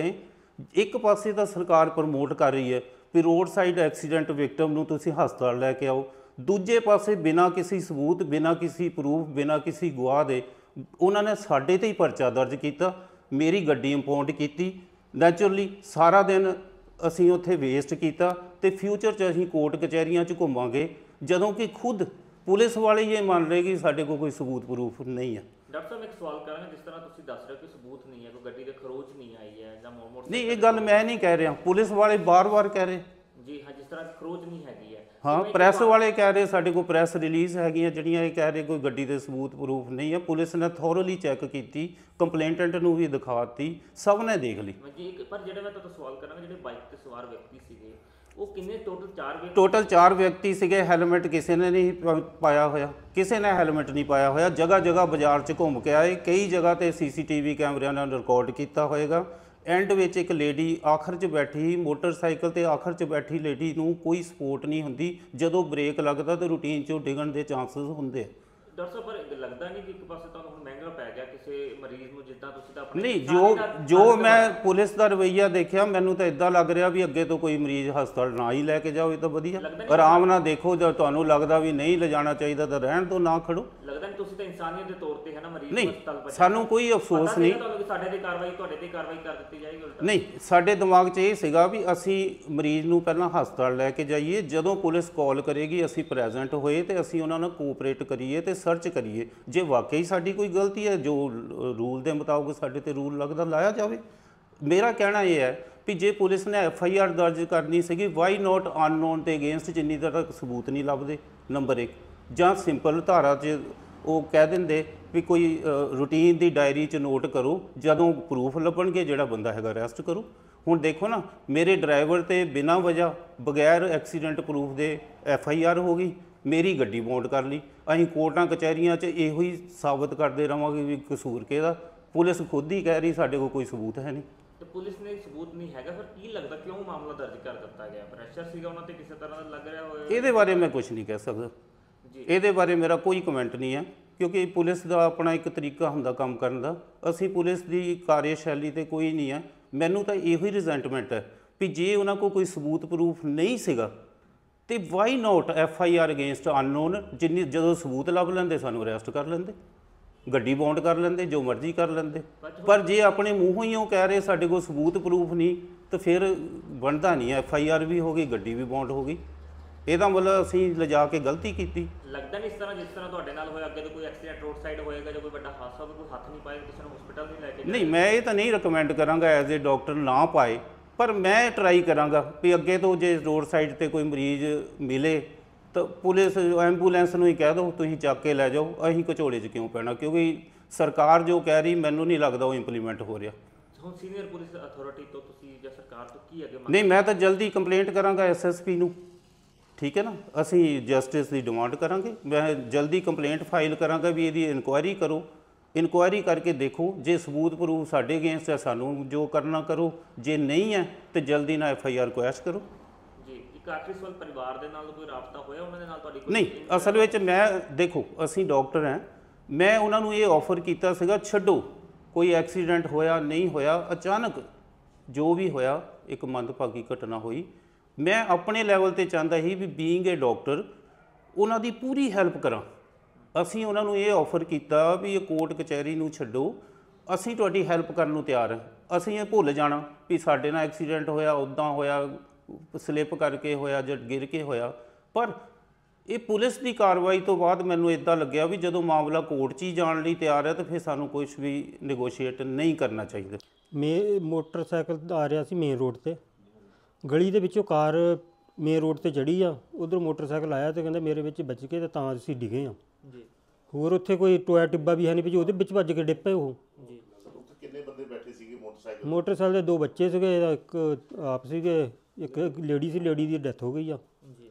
ਇੱਕ ਪਾਸੇ ਤਾਂ ਸਰਕਾਰ ਪ੍ਰਮੋਟ ਕਰ ਰਹੀ ਹੈ ਵੀ ਰੋਡ ਸਾਈਡ ਐਕਸੀਡੈਂਟ ਵਿਕਟਮ ਨੂੰ ਤੁਸੀਂ ਹਸਪਤਾਲ ਲੈ ਕੇ ਆਓ, ਦੂਜੇ ਪਾਸੇ ਬਿਨਾਂ ਕਿਸੇ ਸਬੂਤ, ਬਿਨਾਂ ਕਿਸੇ ਪ੍ਰੂਫ, ਬਿਨਾਂ ਕਿਸੇ ਗਵਾਹ ਦੇ ਉਹਨਾਂ ਨੇ ਸਾਡੇ ਤੇ ਹੀ ਪਰਚਾ ਦਰਜ ਕੀਤਾ, ਮੇਰੀ ਗੱਡੀ ਇੰਪਾਊਂਡ ਕੀਤੀ। ਨੈਚੁਰਲੀ ਸਾਰਾ ਦਿਨ ਅਸੀਂ ਉੱਥੇ ਵੇਸਟ ਕੀਤਾ ਤੇ ਫਿਊਚਰ 'ਚ ਅਸੀਂ ਕੋਰਟ ਕਚਹਿਰੀਆਂ 'ਚ ਘੁੰਮਾਂਗੇ, ਜਦੋਂ ਕਿ ਖੁਦ ਪੁਲਿਸ ਵਾਲੇ ਇਹ ਮੰਨ ਰਹੇ ਕਿ ਸਾਡੇ ਕੋਲ ਕੋਈ ਸਬੂਤ ਪ੍ਰੂਫ ਨਹੀਂ ਹੈ। ਡਾਕਟਰ ਸਾਹਿਬ ਇੱਕ ਸਵਾਲ ਕਰਾਂਗਾ, ਜਿਸ ਤਰ੍ਹਾਂ ਤੁਸੀਂ ਦੱਸ ਰਹੇ ਹੋ ਕਿ ਸਬੂਤ ਨਹੀਂ ਹੈ, ਕੋਈ ਗੱਡੀ ਦੇ ਖਰੋਚ ਨਹੀਂ ਆਈ ਹੈ ਜਾਂ ਮੋਟਰ ਨਹੀਂ, ਇਹ ਗੱਲ ਮੈਂ ਨਹੀਂ ਕਹਿ ਰਿਹਾ, ਪੁਲਿਸ ਵਾਲੇ ਬਾਰ-ਬਾਰ ਕਹਿ ਰਹੇ ਜੀ ਹਾਂ, ਜਿਸ ਤਰ੍ਹਾਂ ਖਰੋਚ ਨਹੀਂ ਹੈਗੀ ਹੈ। ਹਾਂ, ਪ੍ਰੈਸ ਵਾਲੇ ਕਹਿ ਰਹੇ ਸਾਡੇ ਕੋਲ ਪ੍ਰੈਸ ਰਿਲੀਜ਼ ਹੈਗੀਆਂ ਜਿਹੜੀਆਂ ਇਹ ਕਹਿ ਰਹੇ ਕੋਈ ਗੱਡੀ ਦੇ ਸਬੂਤ ਪ੍ਰੂਫ ਨਹੀਂ ਹੈ। ਪੁਲਿਸ ਨੇ ਥੋਰਲੀ ਚੈੱਕ ਕੀਤੀ, ਕੰਪਲੇਂਟੈਂਟ ਨੂੰ ਵੀ ਦਿਖਾਤੀ, ਸਭ ਨੇ ਦੇਖ ਲਈ ਜੀ। ਇੱਕ ਪਰ ਜਿਹੜਾ ਮੈਂ ਤੁਹਾਨੂੰ ਸਵਾਲ ਕਰਾਂਗਾ, ਜਿਹੜੇ ਬਾਈਕ ਤੇ ਸਵਾਰ ਵਿਅਕਤੀ ਸੀਗੇ ਉਹ ਕਿੰਨੇ ਟੋਟਲ ਚਾਰ ਵਿਅਕਤੀ ਟੋਟਲ ਚਾਰ ਵਿਅਕਤੀ ਸੀਗੇ। ਹੈਲਮਟ ਕਿਸੇ ਨੇ ਨਹੀਂ ਪਾਇਆ ਹੋਇਆ, ਕਿਸੇ ਨੇ ਹੈਲਮਟ ਨਹੀਂ ਪਾਇਆ ਹੋਇਆ। ਜਗ੍ਹਾ ਜਗ੍ਹਾ ਬਾਜ਼ਾਰ 'ਚ ਘੁੰਮ ਕੇ ਆਏ, ਕਈ ਜਗ੍ਹਾ ਤੇ ਸੀਸੀਟੀਵੀ ਕੈਮਰਿਆਂ ਨਾਲ ਰਿਕਾਰਡ ਕੀਤਾ ਹੋਏਗਾ। ਐਂਡ ਵਿੱਚ ਇੱਕ ਲੇਡੀ ਆਖਰ 'ਚ ਬੈਠੀ, ਮੋਟਰਸਾਈਕਲ ਤੇ ਆਖਰ 'ਚ ਬੈਠੀ ਲੇਡੀ ਨੂੰ ਕੋਈ ਸਪੋਰਟ ਨਹੀਂ ਹੁੰਦੀ, ਜਦੋਂ ਬ੍ਰੇਕ ਲੱਗਦਾ ਤਾਂ ਰੂਟੀਨ 'ਚੋਂ ਡਿੱਗਣ ਦੇ ਚਾਂਸਸ ਹੁੰਦੇ ਆ। ਡਾਕਟਰ ਸਾਹਿਬ ਪਰ ਲੱਗਦਾ ਨਹੀਂ ਕਿ ਇੱਕ ਪਾਸੇ ਤੁਹਾਨੂੰ ਹੁਣ ਮਹਿੰਗਾ ਪੈ ਗਿਆ ਕਿਸੇ ਮਰੀਜ਼ ਨੂੰ, ਜਿੱਦਾਂ ਤੁਸੀਂ ਤਾਂ ਆਪਣੇ ਨਹੀਂ, ਜੋ ਜੋ ਮੈਂ ਪੁਲਿਸ ਦਾ ਰਵੱਈਆ ਦੇਖਿਆ, ਮੈਨੂੰ ਤਾਂ ਇਦਾਂ ਲੱਗ ਰਿਹਾ ਵੀ ਅੱਗੇ ਤੋਂ ਕੋਈ ਮਰੀਜ਼ ਹਸਪਤਾਲ ਨਾ ਹੀ ਲੈ ਕੇ ਜਾਓ, ਇਹ ਤਾਂ ਵਧੀਆ। ਆਰਾਮ ਨਾਲ ਦੇਖੋ, ਜੇ ਤੁਹਾਨੂੰ ਲੱਗਦਾ ਵੀ ਨਹੀਂ ਲਿਜਾਣਾ ਚਾਹੀਦਾ ਤਾਂ ਰਹਿਣ ਤੋਂ ਨਾ ਖੜੋ। ਲੱਗਦਾ ਨਹੀਂ ਤੁਸੀਂ ਤਾਂ ਇਨਸਾਨੀਅਤ ਦੇ ਤੌਰ ਤੇ ਹੈ ਨਾ ਮਰੀਜ਼ ਨਹੀਂ, ਨੂੰ ਹਸਪਤਾਲ ਪਹੁੰਚਾਇਆ। ਸਾਨੂੰ ਕੋਈ ਅਫਸੋਸ ਨਹੀਂ, ਸਾਡੇ ਤੇ ਕਾਰਵਾਈ ਤੁਹਾਡੇ ਤੇ ਕਾਰਵਾਈ ਕਰ ਦਿੱਤੀ ਜਾਏਗੀ ਉਲਟਾ। ਨਹੀਂ, ਸਾਡੇ ਦਿਮਾਗ 'ਚ ਇਹ ਸੀਗਾ ਵੀ ਅਸੀਂ ਮਰੀਜ਼ ਨੂੰ ਪਹਿਲਾਂ ਹਸਪਤਾਲ ਲੈ ਕੇ ਜਾਈਏ, ਜਦੋਂ ਪੁਲਿਸ ਕਾਲ ਕਰੇਗੀ ਅਸੀਂ ਪ੍ਰੈਜ਼ੈਂਟ ਹੋਏ ਤੇ ਅਸੀਂ ਉਹਨਾਂ ਨਾਲ ਕੋਆਪਰੇਟ ਕਰੀਏ ਤੇ ਸਰਚ ਕਰੀਏ। ਜੇ ਵਾਕਈ ਸਾਡੀ ਕੋਈ ਗਲਤੀ ਹੈ, ਜੋ ਰੂਲ ਦੇ ਮੁਤਾਬਕ ਸਾਡੇ ਤੇ ਰੂਲ ਲੱਗਦਾ ਲਾਇਆ ਜਾਵੇ। ਮੇਰਾ ਕਹਿਣਾ ਇਹ ਹੈ ਵੀ ਜੇ ਪੁਲਿਸ ਨੇ ਐਫ ਆਈ ਆਰ ਦਰਜ ਕਰਨੀ ਸੀਗੀ, ਵਾਈ ਨੋਟ ਅਨਨੋਨ ਤੇ ਅਗੇਂਸਟ ਜਿੰਨੀ ਦੇਰ ਤੱਕ ਸਬੂਤ ਨਹੀਂ ਲੱਭਦੇ, ਨੰਬਰ ਇੱਕ, ਜਾਂ ਸਿੰਪਲ ਧਾਰਾ 'ਚ ਉਹ ਕਹਿ ਦਿੰਦੇ ਵੀ ਕੋਈ ਰੂਟੀਨ ਦੀ ਡਾਇਰੀ 'ਚ ਨੋਟ ਕਰੋ, ਜਦੋਂ ਪ੍ਰੂਫ ਲੱਭਣਗੇ ਜਿਹੜਾ ਬੰਦਾ ਹੈਗਾ ਅਰੈਸਟ ਕਰੋ। ਹੁਣ ਦੇਖੋ ਨਾ, ਮੇਰੇ ਡਰਾਈਵਰ ਤੇ ਬਿਨਾਂ ਵਜ੍ਹਾ ਬਗੈਰ ਐਕਸੀਡੈਂਟ ਪ੍ਰੂਫ ਦੇ ਐਫ ਆਈ ਆਰ ਹੋ ਗਈ, ਮੇਰੀ ਗੱਡੀ ਬੌਂਡ ਕਰ ਲਈ। ਅਸੀਂ ਕੋਰਟਾਂ ਕਚਹਿਰੀਆਂ 'ਚ ਇਹੋ ਹੀ ਸਾਬਤ ਕਰਦੇ ਰਹਾਂਗੇ ਵੀ ਕਸੂਰ ਕਿਹਦਾ। ਪੁਲਿਸ ਖੁਦ ਹੀ ਕਹਿ ਰਹੀ ਸਾਡੇ ਕੋਲ ਕੋਈ ਸਬੂਤ ਹੈ ਨਹੀਂ। ਤੇ ਪੁਲਿਸ ਨੇ ਸਬੂਤ ਨਹੀਂ ਹੈਗਾ, ਫਿਰ ਕੀ ਲੱਗਦਾ ਕਿਉਂ ਮਾਮਲਾ ਦਰਜ ਕਰ ਦਿੱਤਾ ਗਿਆ? ਪ੍ਰੈਸ਼ਰ ਸੀਗਾ ਉਹਨਾਂ ਤੇ ਕਿਸੇ ਤਰ੍ਹਾਂ ਦਾ ਲੱਗ ਰਿਹਾ ਹੋਇਆ? ਇਹਦੇ ਬਾਰੇ ਮੈਂ ਕੁਝ ਨਹੀਂ ਕਹਿ ਸਕਦਾ, ਇਹਦੇ ਬਾਰੇ ਮੇਰਾ ਕੋਈ ਕਮੈਂਟ ਨਹੀਂ ਹੈ, ਕਿਉਂਕਿ ਪੁਲਿਸ ਦਾ ਆਪਣਾ ਇੱਕ ਤਰੀਕਾ ਹੁੰਦਾ ਕੰਮ ਕਰਨ ਦਾ। ਅਸੀਂ ਪੁਲਿਸ ਦੀ ਕਾਰਜਸ਼ੈਲੀ ਤੇ ਕੋਈ ਨਹੀਂ ਹੈ। ਮੈਨੂੰ ਤਾਂ ਇਹੋ ਹੀ ਰਿਜ਼ੈਂਟਮੈਂਟ ਹੈ ਵੀ ਜੇ ਉਹਨਾਂ ਕੋਲ ਕੋਈ ਸਬੂਤ ਪ੍ਰੂਫ ਨਹੀਂ ਸੀਗਾ ਤੇ why not F I R against unknown, ਜਿੰਨੀ ਜਦੋਂ ਸਬੂਤ ਲੱਭ ਲੈਂਦੇ ਸਾਨੂੰ ਅਰੈਸਟ ਕਰ ਲੈਂਦੇ, ਗੱਡੀ ਬੌਂਡ ਕਰ ਲੈਂਦੇ, ਜੋ ਮਰਜ਼ੀ ਕਰ ਲੈਂਦੇ। ਪਰ ਜੇ ਆਪਣੇ ਮੂੰਹੋਂ ਹੀ ਉਹ ਕਹਿ ਰਹੇ ਸਾਡੇ ਕੋਲ ਸਬੂਤ ਪ੍ਰੂਫ ਨਹੀਂ, ਤਾਂ ਫਿਰ ਬਣਦਾ ਨਹੀਂ। ਐਫ ਆਈ ਆਰ ਵੀ ਹੋ ਗਈ, ਗੱਡੀ ਵੀ ਬੌਂਡ ਹੋ ਗਈ, ਇਹਦਾ ਮਤਲਬ ਅਸੀਂ ਲਿਜਾ ਕੇ ਗਲਤੀ ਕੀਤੀ। ਲੱਗਦਾ ਨਹੀਂ ਇਸ ਤਰ੍ਹਾਂ ਜਿਸ ਤਰ੍ਹਾਂ ਤੁਹਾਡੇ ਨਾਲ ਹੋਇਆ, ਅੱਗੇ ਤੋਂ ਕੋਈ ਐਕਸੀਡੈਂਟ ਰੋਡ ਸਾਈਡ ਹੋਏਗਾ ਜਾਂ ਕੋਈ ਵੱਡਾ ਹਾਦਸਾ ਹੋਵੇ, ਕੋਈ ਹੱਥ ਨਹੀਂ ਪਾਏ, ਕਿਸੇ ਨੂੰ ਹਸਪੀਟਲ ਨਹੀਂ ਲੈ ਕੇ ਨਹੀਂ, ਮੈਂ ਇਹ ਤਾਂ ਨਹੀਂ ਰਿਕਮੈਂਡ ਕਰਾਂਗਾ ਐਜ਼ ਏ ਡਾਕਟਰ ਨਾ ਪਾਏ, ਪਰ ਮੈਂ ਟਰਾਈ ਕਰਾਂਗਾ ਵੀ ਅੱਗੇ ਤੋਂ ਜੇ ਰੋਡ ਸਾਈਡ ਤੇ ਕੋਈ ਮਰੀਜ਼ ਮਿਲੇ ਤਾਂ ਪੁਲਿਸ ਐਂਬੂਲੈਂਸ ਨੂੰ ਹੀ ਕਹਿ ਦਿਓ ਤੁਸੀਂ ਚੱਕ ਕੇ ਲੈ ਜਾਓ, ਅਸੀਂ ਘਚੋਲੇ 'ਚ ਕਿਉਂ ਪੈਣਾ? ਕਿਉਂਕਿ ਸਰਕਾਰ ਜੋ ਕਹਿ ਰਹੀ ਮੈਨੂੰ ਨਹੀਂ ਲੱਗਦਾ ਉਹ ਇੰਪਲੀਮੈਂਟ ਹੋ ਰਿਹਾ। ਹੁਣ ਸੀਨੀਅਰ ਪੁਲਿਸ ਅਥਾਰਟੀ ਤੋਂ ਤੁਸੀਂ ਜਾਂ ਸਰਕਾਰ ਤੋਂ ਕੀ ਅੱਗੇ ਮੰਗ? ਨਹੀਂ, ਮੈਂ ਤਾਂ ਜਲਦੀ ਕੰਪਲੇਂਟ ਕਰਾਂਗਾ ਐਸ ਐਸ ਪੀ ਨੂੰ, ਠੀਕ ਹੈ ਨਾ। ਅਸੀਂ ਜਸਟਿਸ ਦੀ ਡਿਮਾਂਡ ਕਰਾਂਗੇ, ਮੈਂ ਜਲਦੀ ਕੰਪਲੇਂਟ ਫਾਈਲ ਕਰਾਂਗਾ ਵੀ ਇਹਦੀ ਇਨਕੁਆਇਰੀ ਕਰੋ, ਇਨਕੁਆਇਰੀ ਕਰਕੇ ਦੇਖੋ, ਜੇ ਸਬੂਤ ਪ੍ਰੂਫ ਸਾਡੇ ਅਗੇਂਸਟ ਹੈ ਸਾਨੂੰ ਜੋ ਕਰਨਾ ਕਰੋ, ਜੇ ਨਹੀਂ ਹੈ ਤੇ ਜਲਦੀ ਨਾਲ ਐਫ ਆਈ ਆਰ ਕੁਐਸ਼ ਕਰੋ। ਜੀ, ਇੱਕ ਆਖਰੀ ਸਵਾਲ, ਪਰਿਵਾਰ ਦੇ ਨਾਲ ਕੋਈ ਰਾਬਤਾ ਹੋਇਆ ਉਹਨਾਂ ਦੇ ਨਾਲ ਤੁਹਾਡੀ ਕੋਈ? ਨਹੀਂ, ਅਸਲ ਵਿੱਚ ਮੈਂ ਦੇਖੋ ਅਸੀਂ ਡਾਕਟਰ ਹਾਂ, ਮੈਂ ਉਹਨਾਂ ਨੂੰ ਇਹ ਆਫਰ ਕੀਤਾ ਸੀਗਾ ਛੱਡੋ, ਕੋਈ ਐਕਸੀਡੈਂਟ ਹੋਇਆ ਨਹੀਂ ਹੋਇਆ, ਅਚਾਨਕ ਜੋ ਵੀ ਹੋਇਆ ਇੱਕ ਮੰਦਭਾਗੀ ਘਟਨਾ ਹੋਈ। ਮੈਂ ਆਪਣੇ ਲੈਵਲ ਤੇ ਚਾਹੁੰਦਾ ਸੀ ਵੀ ਬੀਇੰਗ ਏ ਡਾਕਟਰ ਉਹਨਾਂ ਦੀ ਪੂਰੀ ਹੈਲਪ ਕਰਾਂ। ਅਸੀਂ ਉਹਨਾਂ ਨੂੰ ਇਹ ਆਫਰ ਕੀਤਾ ਵੀ ਇਹ ਕੋਰਟ ਕਚਹਿਰੀ ਨੂੰ ਛੱਡੋ, ਅਸੀਂ ਤੁਹਾਡੀ ਹੈਲਪ ਕਰਨ ਨੂੰ ਤਿਆਰ ਹਾਂ। ਅਸੀਂ ਇਹ ਭੁੱਲ ਜਾਣਾ ਵੀ ਸਾਡੇ ਨਾਲ ਐਕਸੀਡੈਂਟ ਹੋਇਆ, ਉੱਦਾਂ ਹੋਇਆ, ਸਲਿੱਪ ਕਰਕੇ ਹੋਇਆ ਜਾਂ ਗਿਰ ਕੇ ਹੋਇਆ। ਪਰ ਇਹ ਪੁਲਿਸ ਦੀ ਕਾਰਵਾਈ ਤੋਂ ਬਾਅਦ ਮੈਨੂੰ ਇੱਦਾਂ ਲੱਗਿਆ ਵੀ ਜਦੋਂ ਮਾਮਲਾ ਕੋਰਟ 'ਚ ਹੀ ਜਾਣ ਲਈ ਤਿਆਰ ਹੈ ਤਾਂ ਫਿਰ ਸਾਨੂੰ ਕੁਝ ਵੀ ਨੈਗੋਸ਼ੀਏਟ ਨਹੀਂ ਕਰਨਾ ਚਾਹੀਦਾ। ਮੈਂ ਮੋਟਰਸਾਈਕਲ ਆ ਰਿਹਾ ਸੀ ਮੇਨ ਰੋਡ 'ਤੇ, ਗਲੀ ਦੇ ਵਿੱਚੋਂ ਕਾਰ ਮੇਨ ਰੋਡ 'ਤੇ ਚੜ੍ਹੀ ਆ, ਉੱਧਰ ਮੋਟਰਸਾਈਕਲ ਆਇਆ ਅਤੇ ਕਹਿੰਦਾ ਮੇਰੇ ਵਿੱਚ ਵੱਜ ਕੇ ਤੇ ਤਾਂ ਅਸੀਂ ਡਿੱਗੇ ਹਾਂ ਜੀ। ਹੋਰ ਉੱਥੇ ਕੋਈ ਟੋਇਆ ਟਿੱਬਾ ਵੀ ਹੈ ਨਹੀਂ ਵੀ ਉਹਦੇ ਵਿੱਚ ਵੱਜ ਕੇ ਡਿੱਪੇ ਉਹ ਜੀ। ਕਿੰਨੇ ਬੰਦੇ ਬੈਠੇ ਸੀਗੇ ਮੋਟਰਸਾਈਕਲ? ਮੋਟਰਸਾਈਕਲ ਦੇ ਦੋ ਬੱਚੇ ਸੀਗੇ, ਇੱਕ ਆਪ ਸੀਗੇ, ਇੱਕ ਲੇਡੀ ਸੀ, ਲੇਡੀ ਦੀ ਡੈਥ ਹੋ ਗਈ ਆ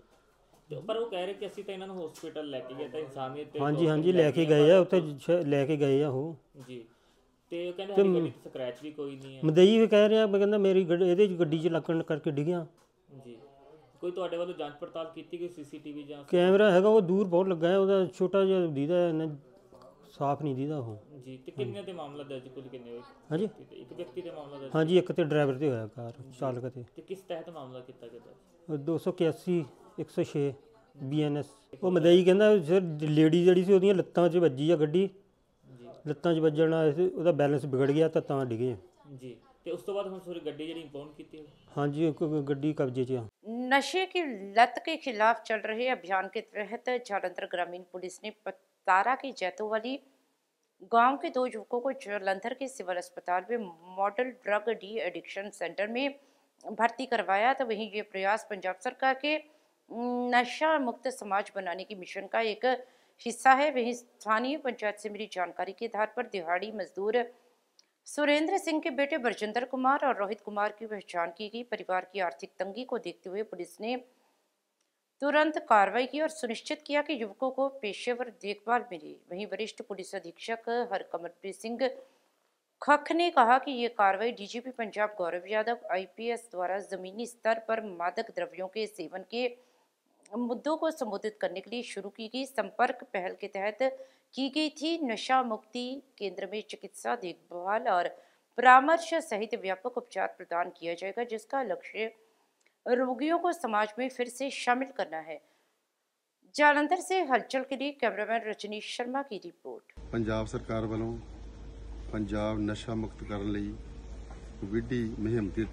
ਜੀ। ਪਰ ਉਹ ਕਹਿ ਰਹੇ ਕਿ ਅਸੀਂ ਤਾਂ ਇਹਨਾਂ ਨੂੰ ਹਸਪੀਟਲ ਲੈ ਕੇ ਗਏ ਤਾਂ ਇਨਸਾਨੀਅਤ ਤੇ ਹਾਂਜੀ ਹਾਂਜੀ ਲੈ ਕੇ ਗਏ ਆ, ਉੱਥੇ ਲੈ ਕੇ ਗਏ ਆ ਉਹ ਜੀ। ਤੇ ਉਹ ਕਹਿੰਦੇ ਸਾਡੀ ਗੱਡੀ 'ਚ ਸਕ੍ਰੈਚ ਵੀ ਕੋਈ ਨਹੀਂ ਹੈ। ਮਦਈ ਵੀ ਕਹਿ ਰਿਹਾ, ਮੈਂ ਕਹਿੰਦਾ ਮੇਰੀ ਇਹਦੇ 'ਚ ਗੱਡੀ 'ਚ ਲੱਗਣ ਕਰਕੇ ਡਿੱਗਿਆ ਜੀ। ਕੋਈ ਤੁਹਾਡੇ ਵੱਲੋਂ ਜਾਂਚ ਪੜਤਾਲ ਕੀਤੀ ਗਈ ਸੀ ਸੀ ਟੀ ਵੀ ਜਾਂ ਕੈਮਰਾ ਹੈਗਾ? ਉਹ ਦੂਰ ਬਹੁਤ ਲੱਗਾ ਹੈ, ਉਹਦਾ ਛੋਟਾ ਜਿਹਾ ਦੀਦਾ ਸਾਫ਼ ਨਹੀਂ ਦੀਦਾ ਉਹ ਜੀ। ਤੇ ਕਿੰਨੇ ਦੇ ਮਾਮਲਾ ਦਰਜ ਕੁੱਲ ਕਿੰਨੇ ਹੋਏ? ਹਾਂਜੀ ਇੱਕ ਵਿਅਕਤੀ ਦੇ ਮਾਮਲਾ ਦਰਜ? ਹਾਂਜੀ ਇੱਕ ਤੇ ਡਰਾਈਵਰ ਤੇ ਹੋਇਆ ਕਾਰ ਚਾਲਕ ਤੇ। ਤੇ ਕਿਸ ਤਹਿਤ ਮਾਮਲਾ ਕੀਤਾ ਗਿਆ? ਦੋ ਸੌ ਇਕਿਆਸੀ ਇੱਕ ਸੌ ਛੇ ਬੀ ਐਨ ਐਸ। ਉਹ ਮਦਈ ਕਹਿੰਦਾ ਸਰ ਲੇਡੀ ਜਿਹੜੀ ਸੀ ਉਹਦੀਆਂ ਲੱਤਾਂ 'ਚ ਵੱਜੀ ਆ ਗੱਡੀ, ਲੱਤਾਂ 'ਚ ਵੱਜਣ ਨਾਲ ਉਹਦਾ ਬੈਲੈਂਸ ਵਿਗੜ ਗਿਆ ਤਾਂ ਤਾਂ ਡਿੱਗੇ ਜੀ। ਤੇ ਉਸ ਤੋਂ ਬਾਅਦ ਹੁਣ ਸੋਰੀ ਗੱਡੀ ਜਿਹੜੀ ਇੰਪਾਊਂਡ ਕੀਤੀ? ਹਾਂਜੀ ਗੱਡੀ कब्जे च। नशे की लत के खिलाफ चल रहे अभियान के तहत जालंधर ग्रामीण पुलिस ने पतारा के जैतोवाली गांव के दो युवकों को जालंधर के सिविल अस्पताल में model drug de addiction centre में भर्ती करवाया। तो वहीं ये प्रयास पंजाब सरकार के नशा मुक्त समाज बनाने की मिशन का एक हिस्सा है। वहीं स्थानीय पंचायत से मिली जानकारी के आधार पर दिहाड़ी मजदूर सुरेंद्र सिंह के बेटे बरजिंदर कुमार और रोहित कुमार की पहचान की गई। परिवार की आर्थिक तंगी को देखते हुए पुलिस ने तुरंत कार्रवाई की और सुनिश्चित किया कि युवकों को पेशेवर देखभाल मिले। वहीं वरिष्ठ पुलिस अधीक्षक हरकमलप्रीत सिंह खख ने कहा कि ये कार्रवाई डीजीपी पंजाब गौरव यादव आईपीएस द्वारा जमीनी स्तर पर मादक द्रव्यों के सेवन के मुद्दों को संबोधित करने के लिए शुरू की गई संपर्क पहल के तहत की गई थी। नशा मुक्ति केंद्र में चिकित्सा देखभाल और परामर्श सहित व्यापक उपचार प्रदान किया जाएगा, जिसका लक्ष्य रोगियों को समाज में फिर से शामिल करना है। जालंधर से हलचल के लिए कैमरामैन रजनीश शर्मा की रिपोर्ट। पंजाब सरकार वालों पंजाब नशा मुक्त करने ਲਈ ਵਿੱਢੀ ਮੁਹਿੰਮ ਦੇ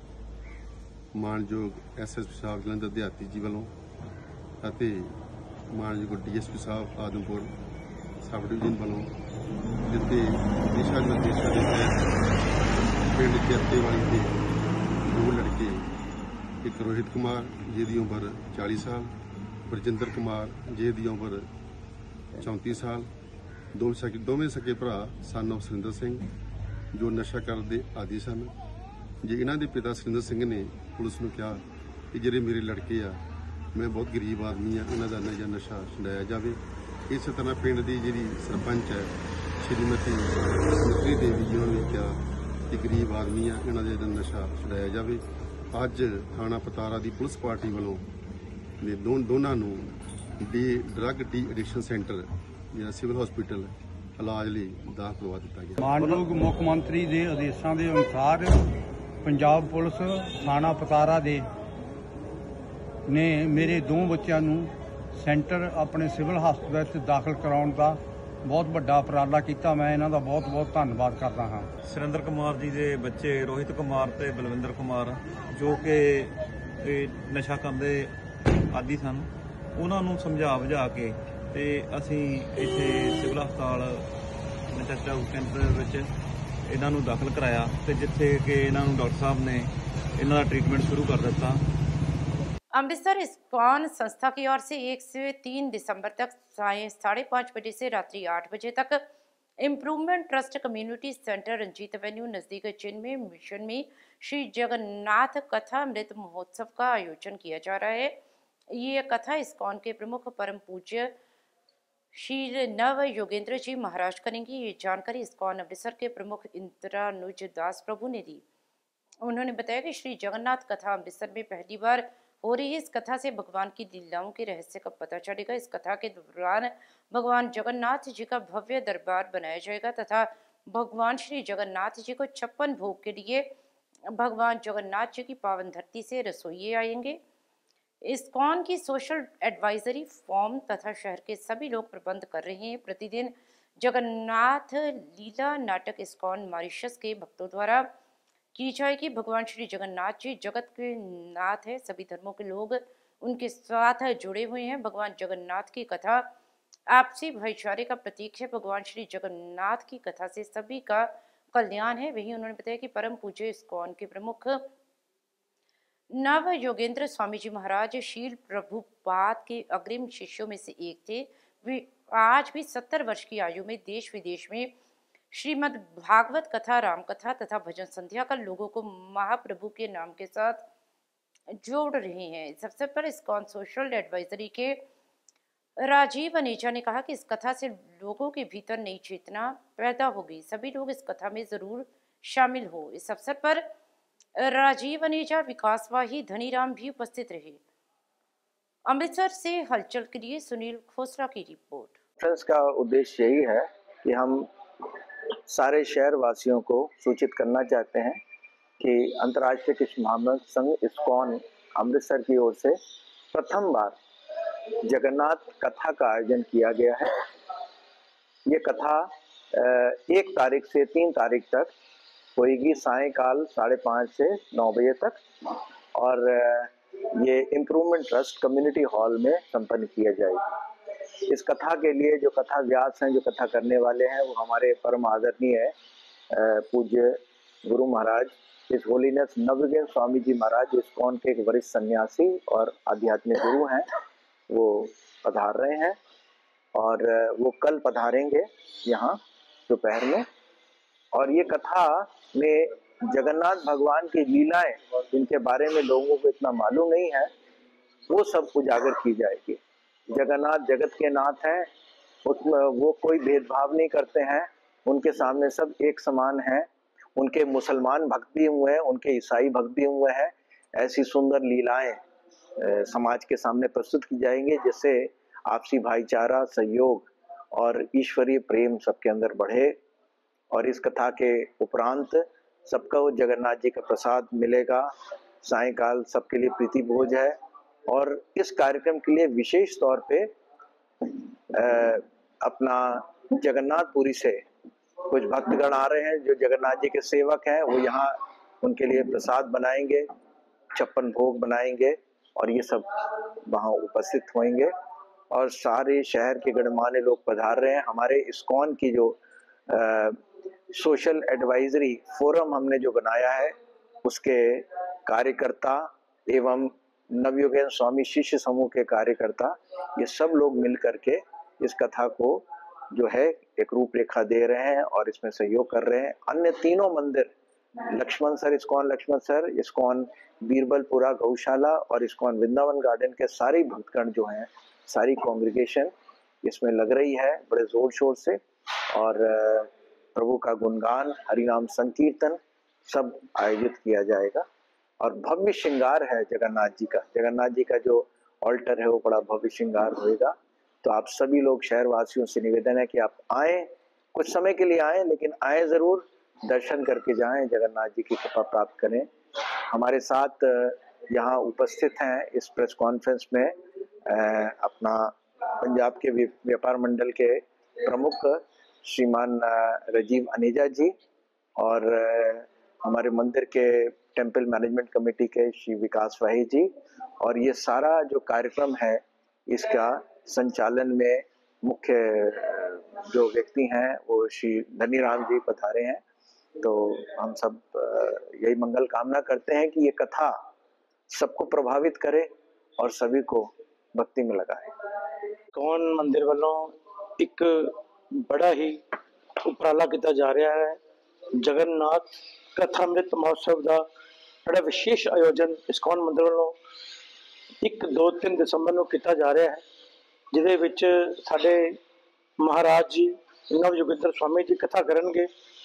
ਤਹਿਤ ਮਾਨਯੋਗ ਐਸਐਸਪੀ ਸਾਹਿਬ ਜਲੰਧਰ ਦਿਹਾਤੀ ਜੀ ਵੱਲੋਂ ਅਤੇ ਮਾਨਯੋਗ ਡੀਐਸਪੀ ਸਾਹਿਬ ਆਦਮਪੁਰ ਸਬ ਡਿਵੀਜ਼ਨ ਵੱਲੋਂ ਦਿੱਤੇ ਦਿਸ਼ਾ ਨਿਰਦੇਸ਼ਾਂ ਦੇ ਤਹਿਤ ਪਿੰਡ ਜੈਤੇਵਾਲੀ ਦੇ ਦੋ ਲੜਕੇ, ਇੱਕ ਰੋਹਿਤ ਕੁਮਾਰ ਜਿਹਦੀ ਉਮਰ ਚਾਲੀ ਸਾਲ, ਬਰਜਿੰਦਰ ਕੁਮਾਰ ਜਿਹਦੀ ਉਮਰ ਚੌਂਤੀ ਸਾਲ, ਦੋ ਸਕੇ ਦੋਵੇਂ ਸਕੇ ਭਰਾ ਸਨ ਆਫ ਸੁਰਿੰਦਰ ਸਿੰਘ ਜੋ ਨਸ਼ਾ ਕਰਨ ਦੇ ਆਦੀ ਸਨ। ਜੇ ਇਹਨਾਂ ਦੇ ਪਿਤਾ ਸੁਰਿੰਦਰ ਸਿੰਘ ਨੇ ਪੁਲਿਸ ਨੂੰ ਕਿਹਾ ਕਿ ਜਿਹੜੇ ਮੇਰੇ ਲੜਕੇ ਆ, ਮੈਂ ਬਹੁਤ ਗਰੀਬ ਆਦਮੀ ਆ, ਇਹਨਾਂ ਦਾ ਨਸ਼ਾ ਨਸ਼ਾ ਛੁਡਾਇਆ ਜਾਵੇ। ਇਸੇ ਤਰ੍ਹਾਂ ਪਿੰਡ ਦੀ ਜਿਹੜੀ ਸਰਪੰਚ ਹੈ ਸ਼੍ਰੀਮਤੀ ਸਮਿਤਰੀ ਦੇਵੀ ਜੀ ਉਹਨਾਂ ਨੇ ਕਿਹਾ ਕਿ ਗਰੀਬ ਆਦਮੀ ਆ, ਇਹਨਾਂ ਦਾ ਨਸ਼ਾ ਛੁਡਾਇਆ ਜਾਵੇ। ਅੱਜ ਥਾਣਾ ਪਤਾਰਾ ਦੀ ਪੁਲਿਸ ਪਾਰਟੀ ਵੱਲੋਂ ਨੇ ਦੋ ਦੋਨਾਂ ਨੂੰ de drug de addiction centre ਜਿਹੜਾ ਸਿਵਲ ਹਸਪੀਟਲ ਇਲਾਜ ਲਈ ਦਾਖਲ ਕਰਵਾ ਦਿੱਤਾ ਗਿਆ। ਮਾਨਯੋਗ ਮੁੱਖ ਮੰਤਰੀ ਦੇ ਆਦੇਸ਼ਾਂ ਦੇ ਅਨੁਸਾਰ ਪੰਜਾਬ ਪੁਲਿਸ ਥਾਣਾ ਪਤਾਰਾ ਦੇ ਨੇ ਮੇਰੇ ਦੋ ਬੱਚਿਆਂ ਨੂੰ ਸੈਂਟਰ ਆਪਣੇ ਸਿਵਲ ਹਸਪਤਾਲ ਵਿੱਚ ਦਾਖਲ ਕਰਾਉਣ ਦਾ ਬਹੁਤ ਵੱਡਾ ਉਪਰਾਲਾ ਕੀਤਾ। ਮੈਂ ਇਹਨਾਂ ਦਾ ਬਹੁਤ ਬਹੁਤ ਧੰਨਵਾਦ ਕਰਦਾ ਹਾਂ। ਸੁਰਿੰਦਰ ਕੁਮਾਰ ਜੀ ਦੇ ਬੱਚੇ ਰੋਹਿਤ ਕੁਮਾਰ ਤੇ ਬਲਵਿੰਦਰ ਕੁਮਾਰ ਜੋ ਕਿ ਨਸ਼ਾ ਕਰਨ ਦੇ ਆਦੀ ਸਨ, ਉਹਨਾਂ ਨੂੰ ਸਮਝਾ ਬੁਝਾ ਕੇ ਤੇ ਅਸੀਂ ਇੱਥੇ ਸਿਵਲ ਹਸਪਤਾਲ ਨਸ਼ਾ ਕੈਂਪ ਵਿੱਚ ਇਹਨਾਂ ਨੂੰ ਦਾਖਲ ਕਰਾਇਆ ਤੇ ਜਿੱਥੇ ਕਿ ਇਹਨਾਂ ਨੂੰ ਡਾਕਟਰ ਸਾਹਿਬ ਨੇ ਇਹਨਾਂ ਦਾ ट्रीटमेंट शुरू कर दिता। अमृतसर इस्कॉन संस्था की ओर से एक से तीन दिसंबर तक साढ़े पाँच बजे से रात्रि आठ बजे तक improvement trust community centre Ranjit Avenue नजदीक चिन्ह में मिशन में श्री जगन्नाथ कथा अमृत महोत्सव का आयोजन किया जा रहा है। ये कथा इस्कॉन के प्रमुख परम पूज्य श्री नव योगेंद्र जी महाराज करेंगे। ये जानकारी इस्कॉन अमृतसर के प्रमुख इंद्रानुज दास प्रभु ने दी। उन्होंने बताया कि श्री जगन्नाथ कथा अमृतसर में पहली बार हो रही है। इस कथा से भगवान की लीलाओं के रहस्य का पता चलेगा। इस कथा के दौरान भगवान जगन्नाथ जी का भव्य दरबार बनाया जाएगा तथा भगवान श्री जगन्नाथ जी को छप्पन भोग के लिए भगवान जगन्नाथ जी की पावन धरती से रसोइये आएंगे। इस्कॉन की सोशल एडवाइजरी फॉर्म तथा शहर के सभी लोग प्रबंध कर रहे हैं। प्रतिदिन जगन्नाथ लीला नाटक इस्कॉन मॉरिशस के भक्तों द्वारा की जाएगी। भगवान श्री जगन्नाथ जी जगत के नाथ है, सभी धर्मों के लोग उनके साथ जुड़े हुए हैं। भगवान जगन्नाथ की कथा आपसी भाईचारे का प्रतीक है। भगवान श्री जगन्नाथ की कथा से सभी का कल्याण है। वहीं उन्होंने बताया कि परम पूज्य इस्कॉन के प्रमुख नव योगेंद्र स्वामी जी महाराज शील प्रभुपाद के अग्रिम शिष्यों में से एक थे। वे आज भी सत्तर वर्ष की आयु में देश विदेश में श्रीमद् भागवत कथा, राम कथा तथा भजन संध्या का लोगों को महाप्रभु के नाम के साथ जोड़ रहे हैं। इस अवसर पर इस्कॉन सोशल एडवाइजरी के राजीव अनेजा ने कहा कि इस कथा से लोगों के भीतर नई चेतना पैदा होगी। सभी लोग इस कथा में जरूर शामिल हो। इस अवसर पर राजीव अनेजा, विकासवाही धनीराम भी उपस्थित रहे। अमृतसर से हलचल के लिए सुनील खोसला की रिपोर्ट। कॉन्फ्रेंस का उद्देश्य यही है कि हम सारे शहर वासियों को सूचित करना चाहते हैं कि अंतर्राष्ट्रीय कृष्ण महामंडल संघ इस्कॉन अमृतसर की ओर से प्रथम बार जगन्नाथ कथा का आयोजन किया गया है। ये कथा एक तारीख से तीन तारीख तक होएगी, सायंकाल साढ़े पाँच से नौ बजे तक, और ये इम्प्रूवमेंट ट्रस्ट कम्युनिटी हॉल में संपन्न किया जाएगी। इस कथा के लिए जो कथा व्यास हैं, जो कथा करने वाले हैं, वो हमारे परम आदरणीय पूज्य गुरु महाराज इस होलीनेस नवयुगेन स्वामी जी महाराज, इस्कॉन के एक वरिष्ठ सन्यासी और आध्यात्मिक गुरु हैं, वो पधार रहे हैं और वो कल पधारेंगे यहाँ दोपहर में। और ये कथा में जगन्नाथ भगवान की लीलाएं, जिनके बारे में लोगों को इतना मालूम नहीं है, वो सब उजागर की जाएगी। जगन्नाथ जगत के नाथ हैं, उसमें वो कोई भेदभाव नहीं करते हैं, उनके सामने सब एक समान हैं। उनके मुसलमान भक्त भी हुए हैं, उनके ईसाई भक्त भी हुए हैं। ऐसी सुंदर लीलाएं समाज के सामने प्रस्तुत की जाएंगी, जिससे आपसी भाईचारा, सहयोग और ईश्वरीय प्रेम सबके अंदर बढ़े। और इस कथा के उपरांत सबको जगन्नाथ जी का प्रसाद मिलेगा। सायंकाल सबके लिए प्रीति भोज है। और इस कार्यक्रम के लिए विशेष तौर पे अपना जगन्नाथपुरी से कुछ भक्तगण आ रहे हैं जो जगन्नाथ जी के सेवक हैं, वो यहाँ उनके लिए प्रसाद बनाएंगे, छप्पन भोग बनाएंगे और ये सब वहाँ उपस्थित होंगे। और सारे शहर के गणमान्य लोग पधार रहे हैं। हमारे इस्कॉन की जो आ, सोशल एडवाइजरी फोरम हमने जो बनाया है, उसके कार्यकर्ता एवं नवयुगेन स्वामी शिष्य समूह के कार्यकर्ता, ये सब लोग मिल करके इस कथा को जो है एक रूपरेखा दे रहे हैं और इसमें सहयोग कर रहे हैं। अन्य तीनों मंदिर, लक्ष्मण सर, इस्कॉन लक्ष्मण सर, इस्कॉन बीरबलपुरा गौशाला और इस्कॉन वृंदावन गार्डन के सारे भक्तगण जो हैं, सारी कांग्रेगेशन इसमें लग रही है बड़े जोर शोर से। और प्रभु का गुणगान, हरिनाम संकीर्तन सब आयोजित किया जाएगा। और भव्य श्रृंगार है जगन्नाथ जी का। जगन्नाथ जी का जो ऑल्टर है वो बड़ा भव्य श्रृंगार होएगा। तो आप सभी लोग शहर वासियों से निवेदन है कि आप आए, कुछ समय के लिए आए, लेकिन आए जरूर, दर्शन करके जाएं, जगन्नाथ जी की कृपा प्राप्त करें। हमारे साथ यहाँ उपस्थित हैं इस प्रेस कॉन्फ्रेंस में अपना पंजाब के व्यापार मंडल के प्रमुख श्रीमान राजीव अनेजा जी और हमारे मंदिर के टेम्पल मैनेजमेंट कमेटी के श्री विकास वाही जी। और ये सारा जो कार्यक्रम है, इसका संचालन में मुख्य जो व्यक्ति हैं वो श्री धनीराम जी पधारे हैं। तो हम सब यही मंगल कामना करते हैं कि ये कथा सबको प्रभावित करे और सभी को भक्ति में लगाए। इस्कॉन मंदिर वालों एक बड़ा ही उपराला किया जा रहा है। जगन्नाथ कथामृत महोत्सव का बड़ा विशेष आयोजन इस्कॉन मंदिर वालों एक दो तीन दिसंबर को किया जा रहा है, जिहदे विच साडे महाराज जी नवयुगेंद्र स्वामी जी कथा करनगे।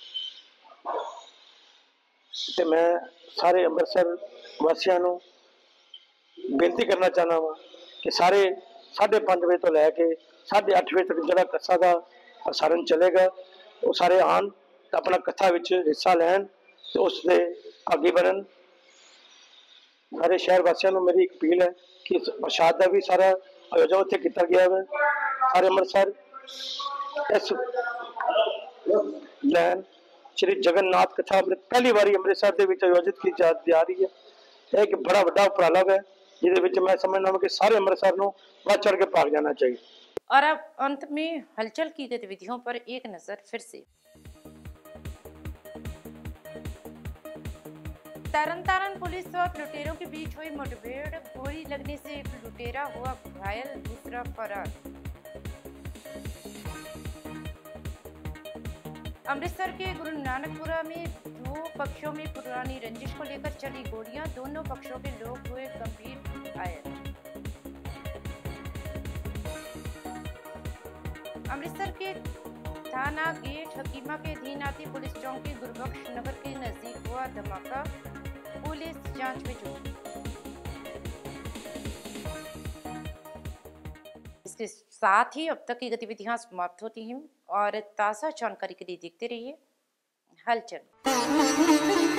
ते मैं सारे अमृतसर वासियों को बेनती करना चाहना वा कि सारे साढ़े पाँच बजे तो लैके साढ़े अठ बजे तक जो कथा का प्रसारण चलेगा, वो सारे आन तो अपना कथा विच हिस्सा लैन तो उससे आगे बढ़न। सारे शहर वासियों को मेरी एक अपील है कि प्रसाद का भी सारा आयोजन उत्थे किया गया है। सारे अमृतसर इस लैन श्री जगन्नाथ कथा पहली बारी अमृतसर के विच आयोजित की जा जा रही है। यह एक बड़ा बड़ा उपराला है, जिसे मैं समझना हूँ कि सारे अमृतसर को बढ़ चढ़ के भाग जाना चाहिए। और अब अंत में हलचल की गतिविधियों पर एक नजर फिर से। तरनतारन पुलिस और लुटेरों के बीच हुई मुठभेड़, गोली लगने से एक लुटेरा हुआ घायल, दूसरा फरार। अमृतसर के गुरु नानकपुरा में दो पक्षों में पुरानी रंजिश को लेकर चली गोलियां, दोनों पक्षों के लोग हुए गंभीर घायल। अमृतसर के थाना गेट हकीमा के अधीन आती पुलिस चौकी गुरबख्श नगर के नजदीक हुआ धमाका, पुलिस जांच में जुटी। इसके साथ ही अब तक की गतिविधियां समाप्त होती हैं और ताज़ा जानकारी के लिए देखते रहिए हलचल।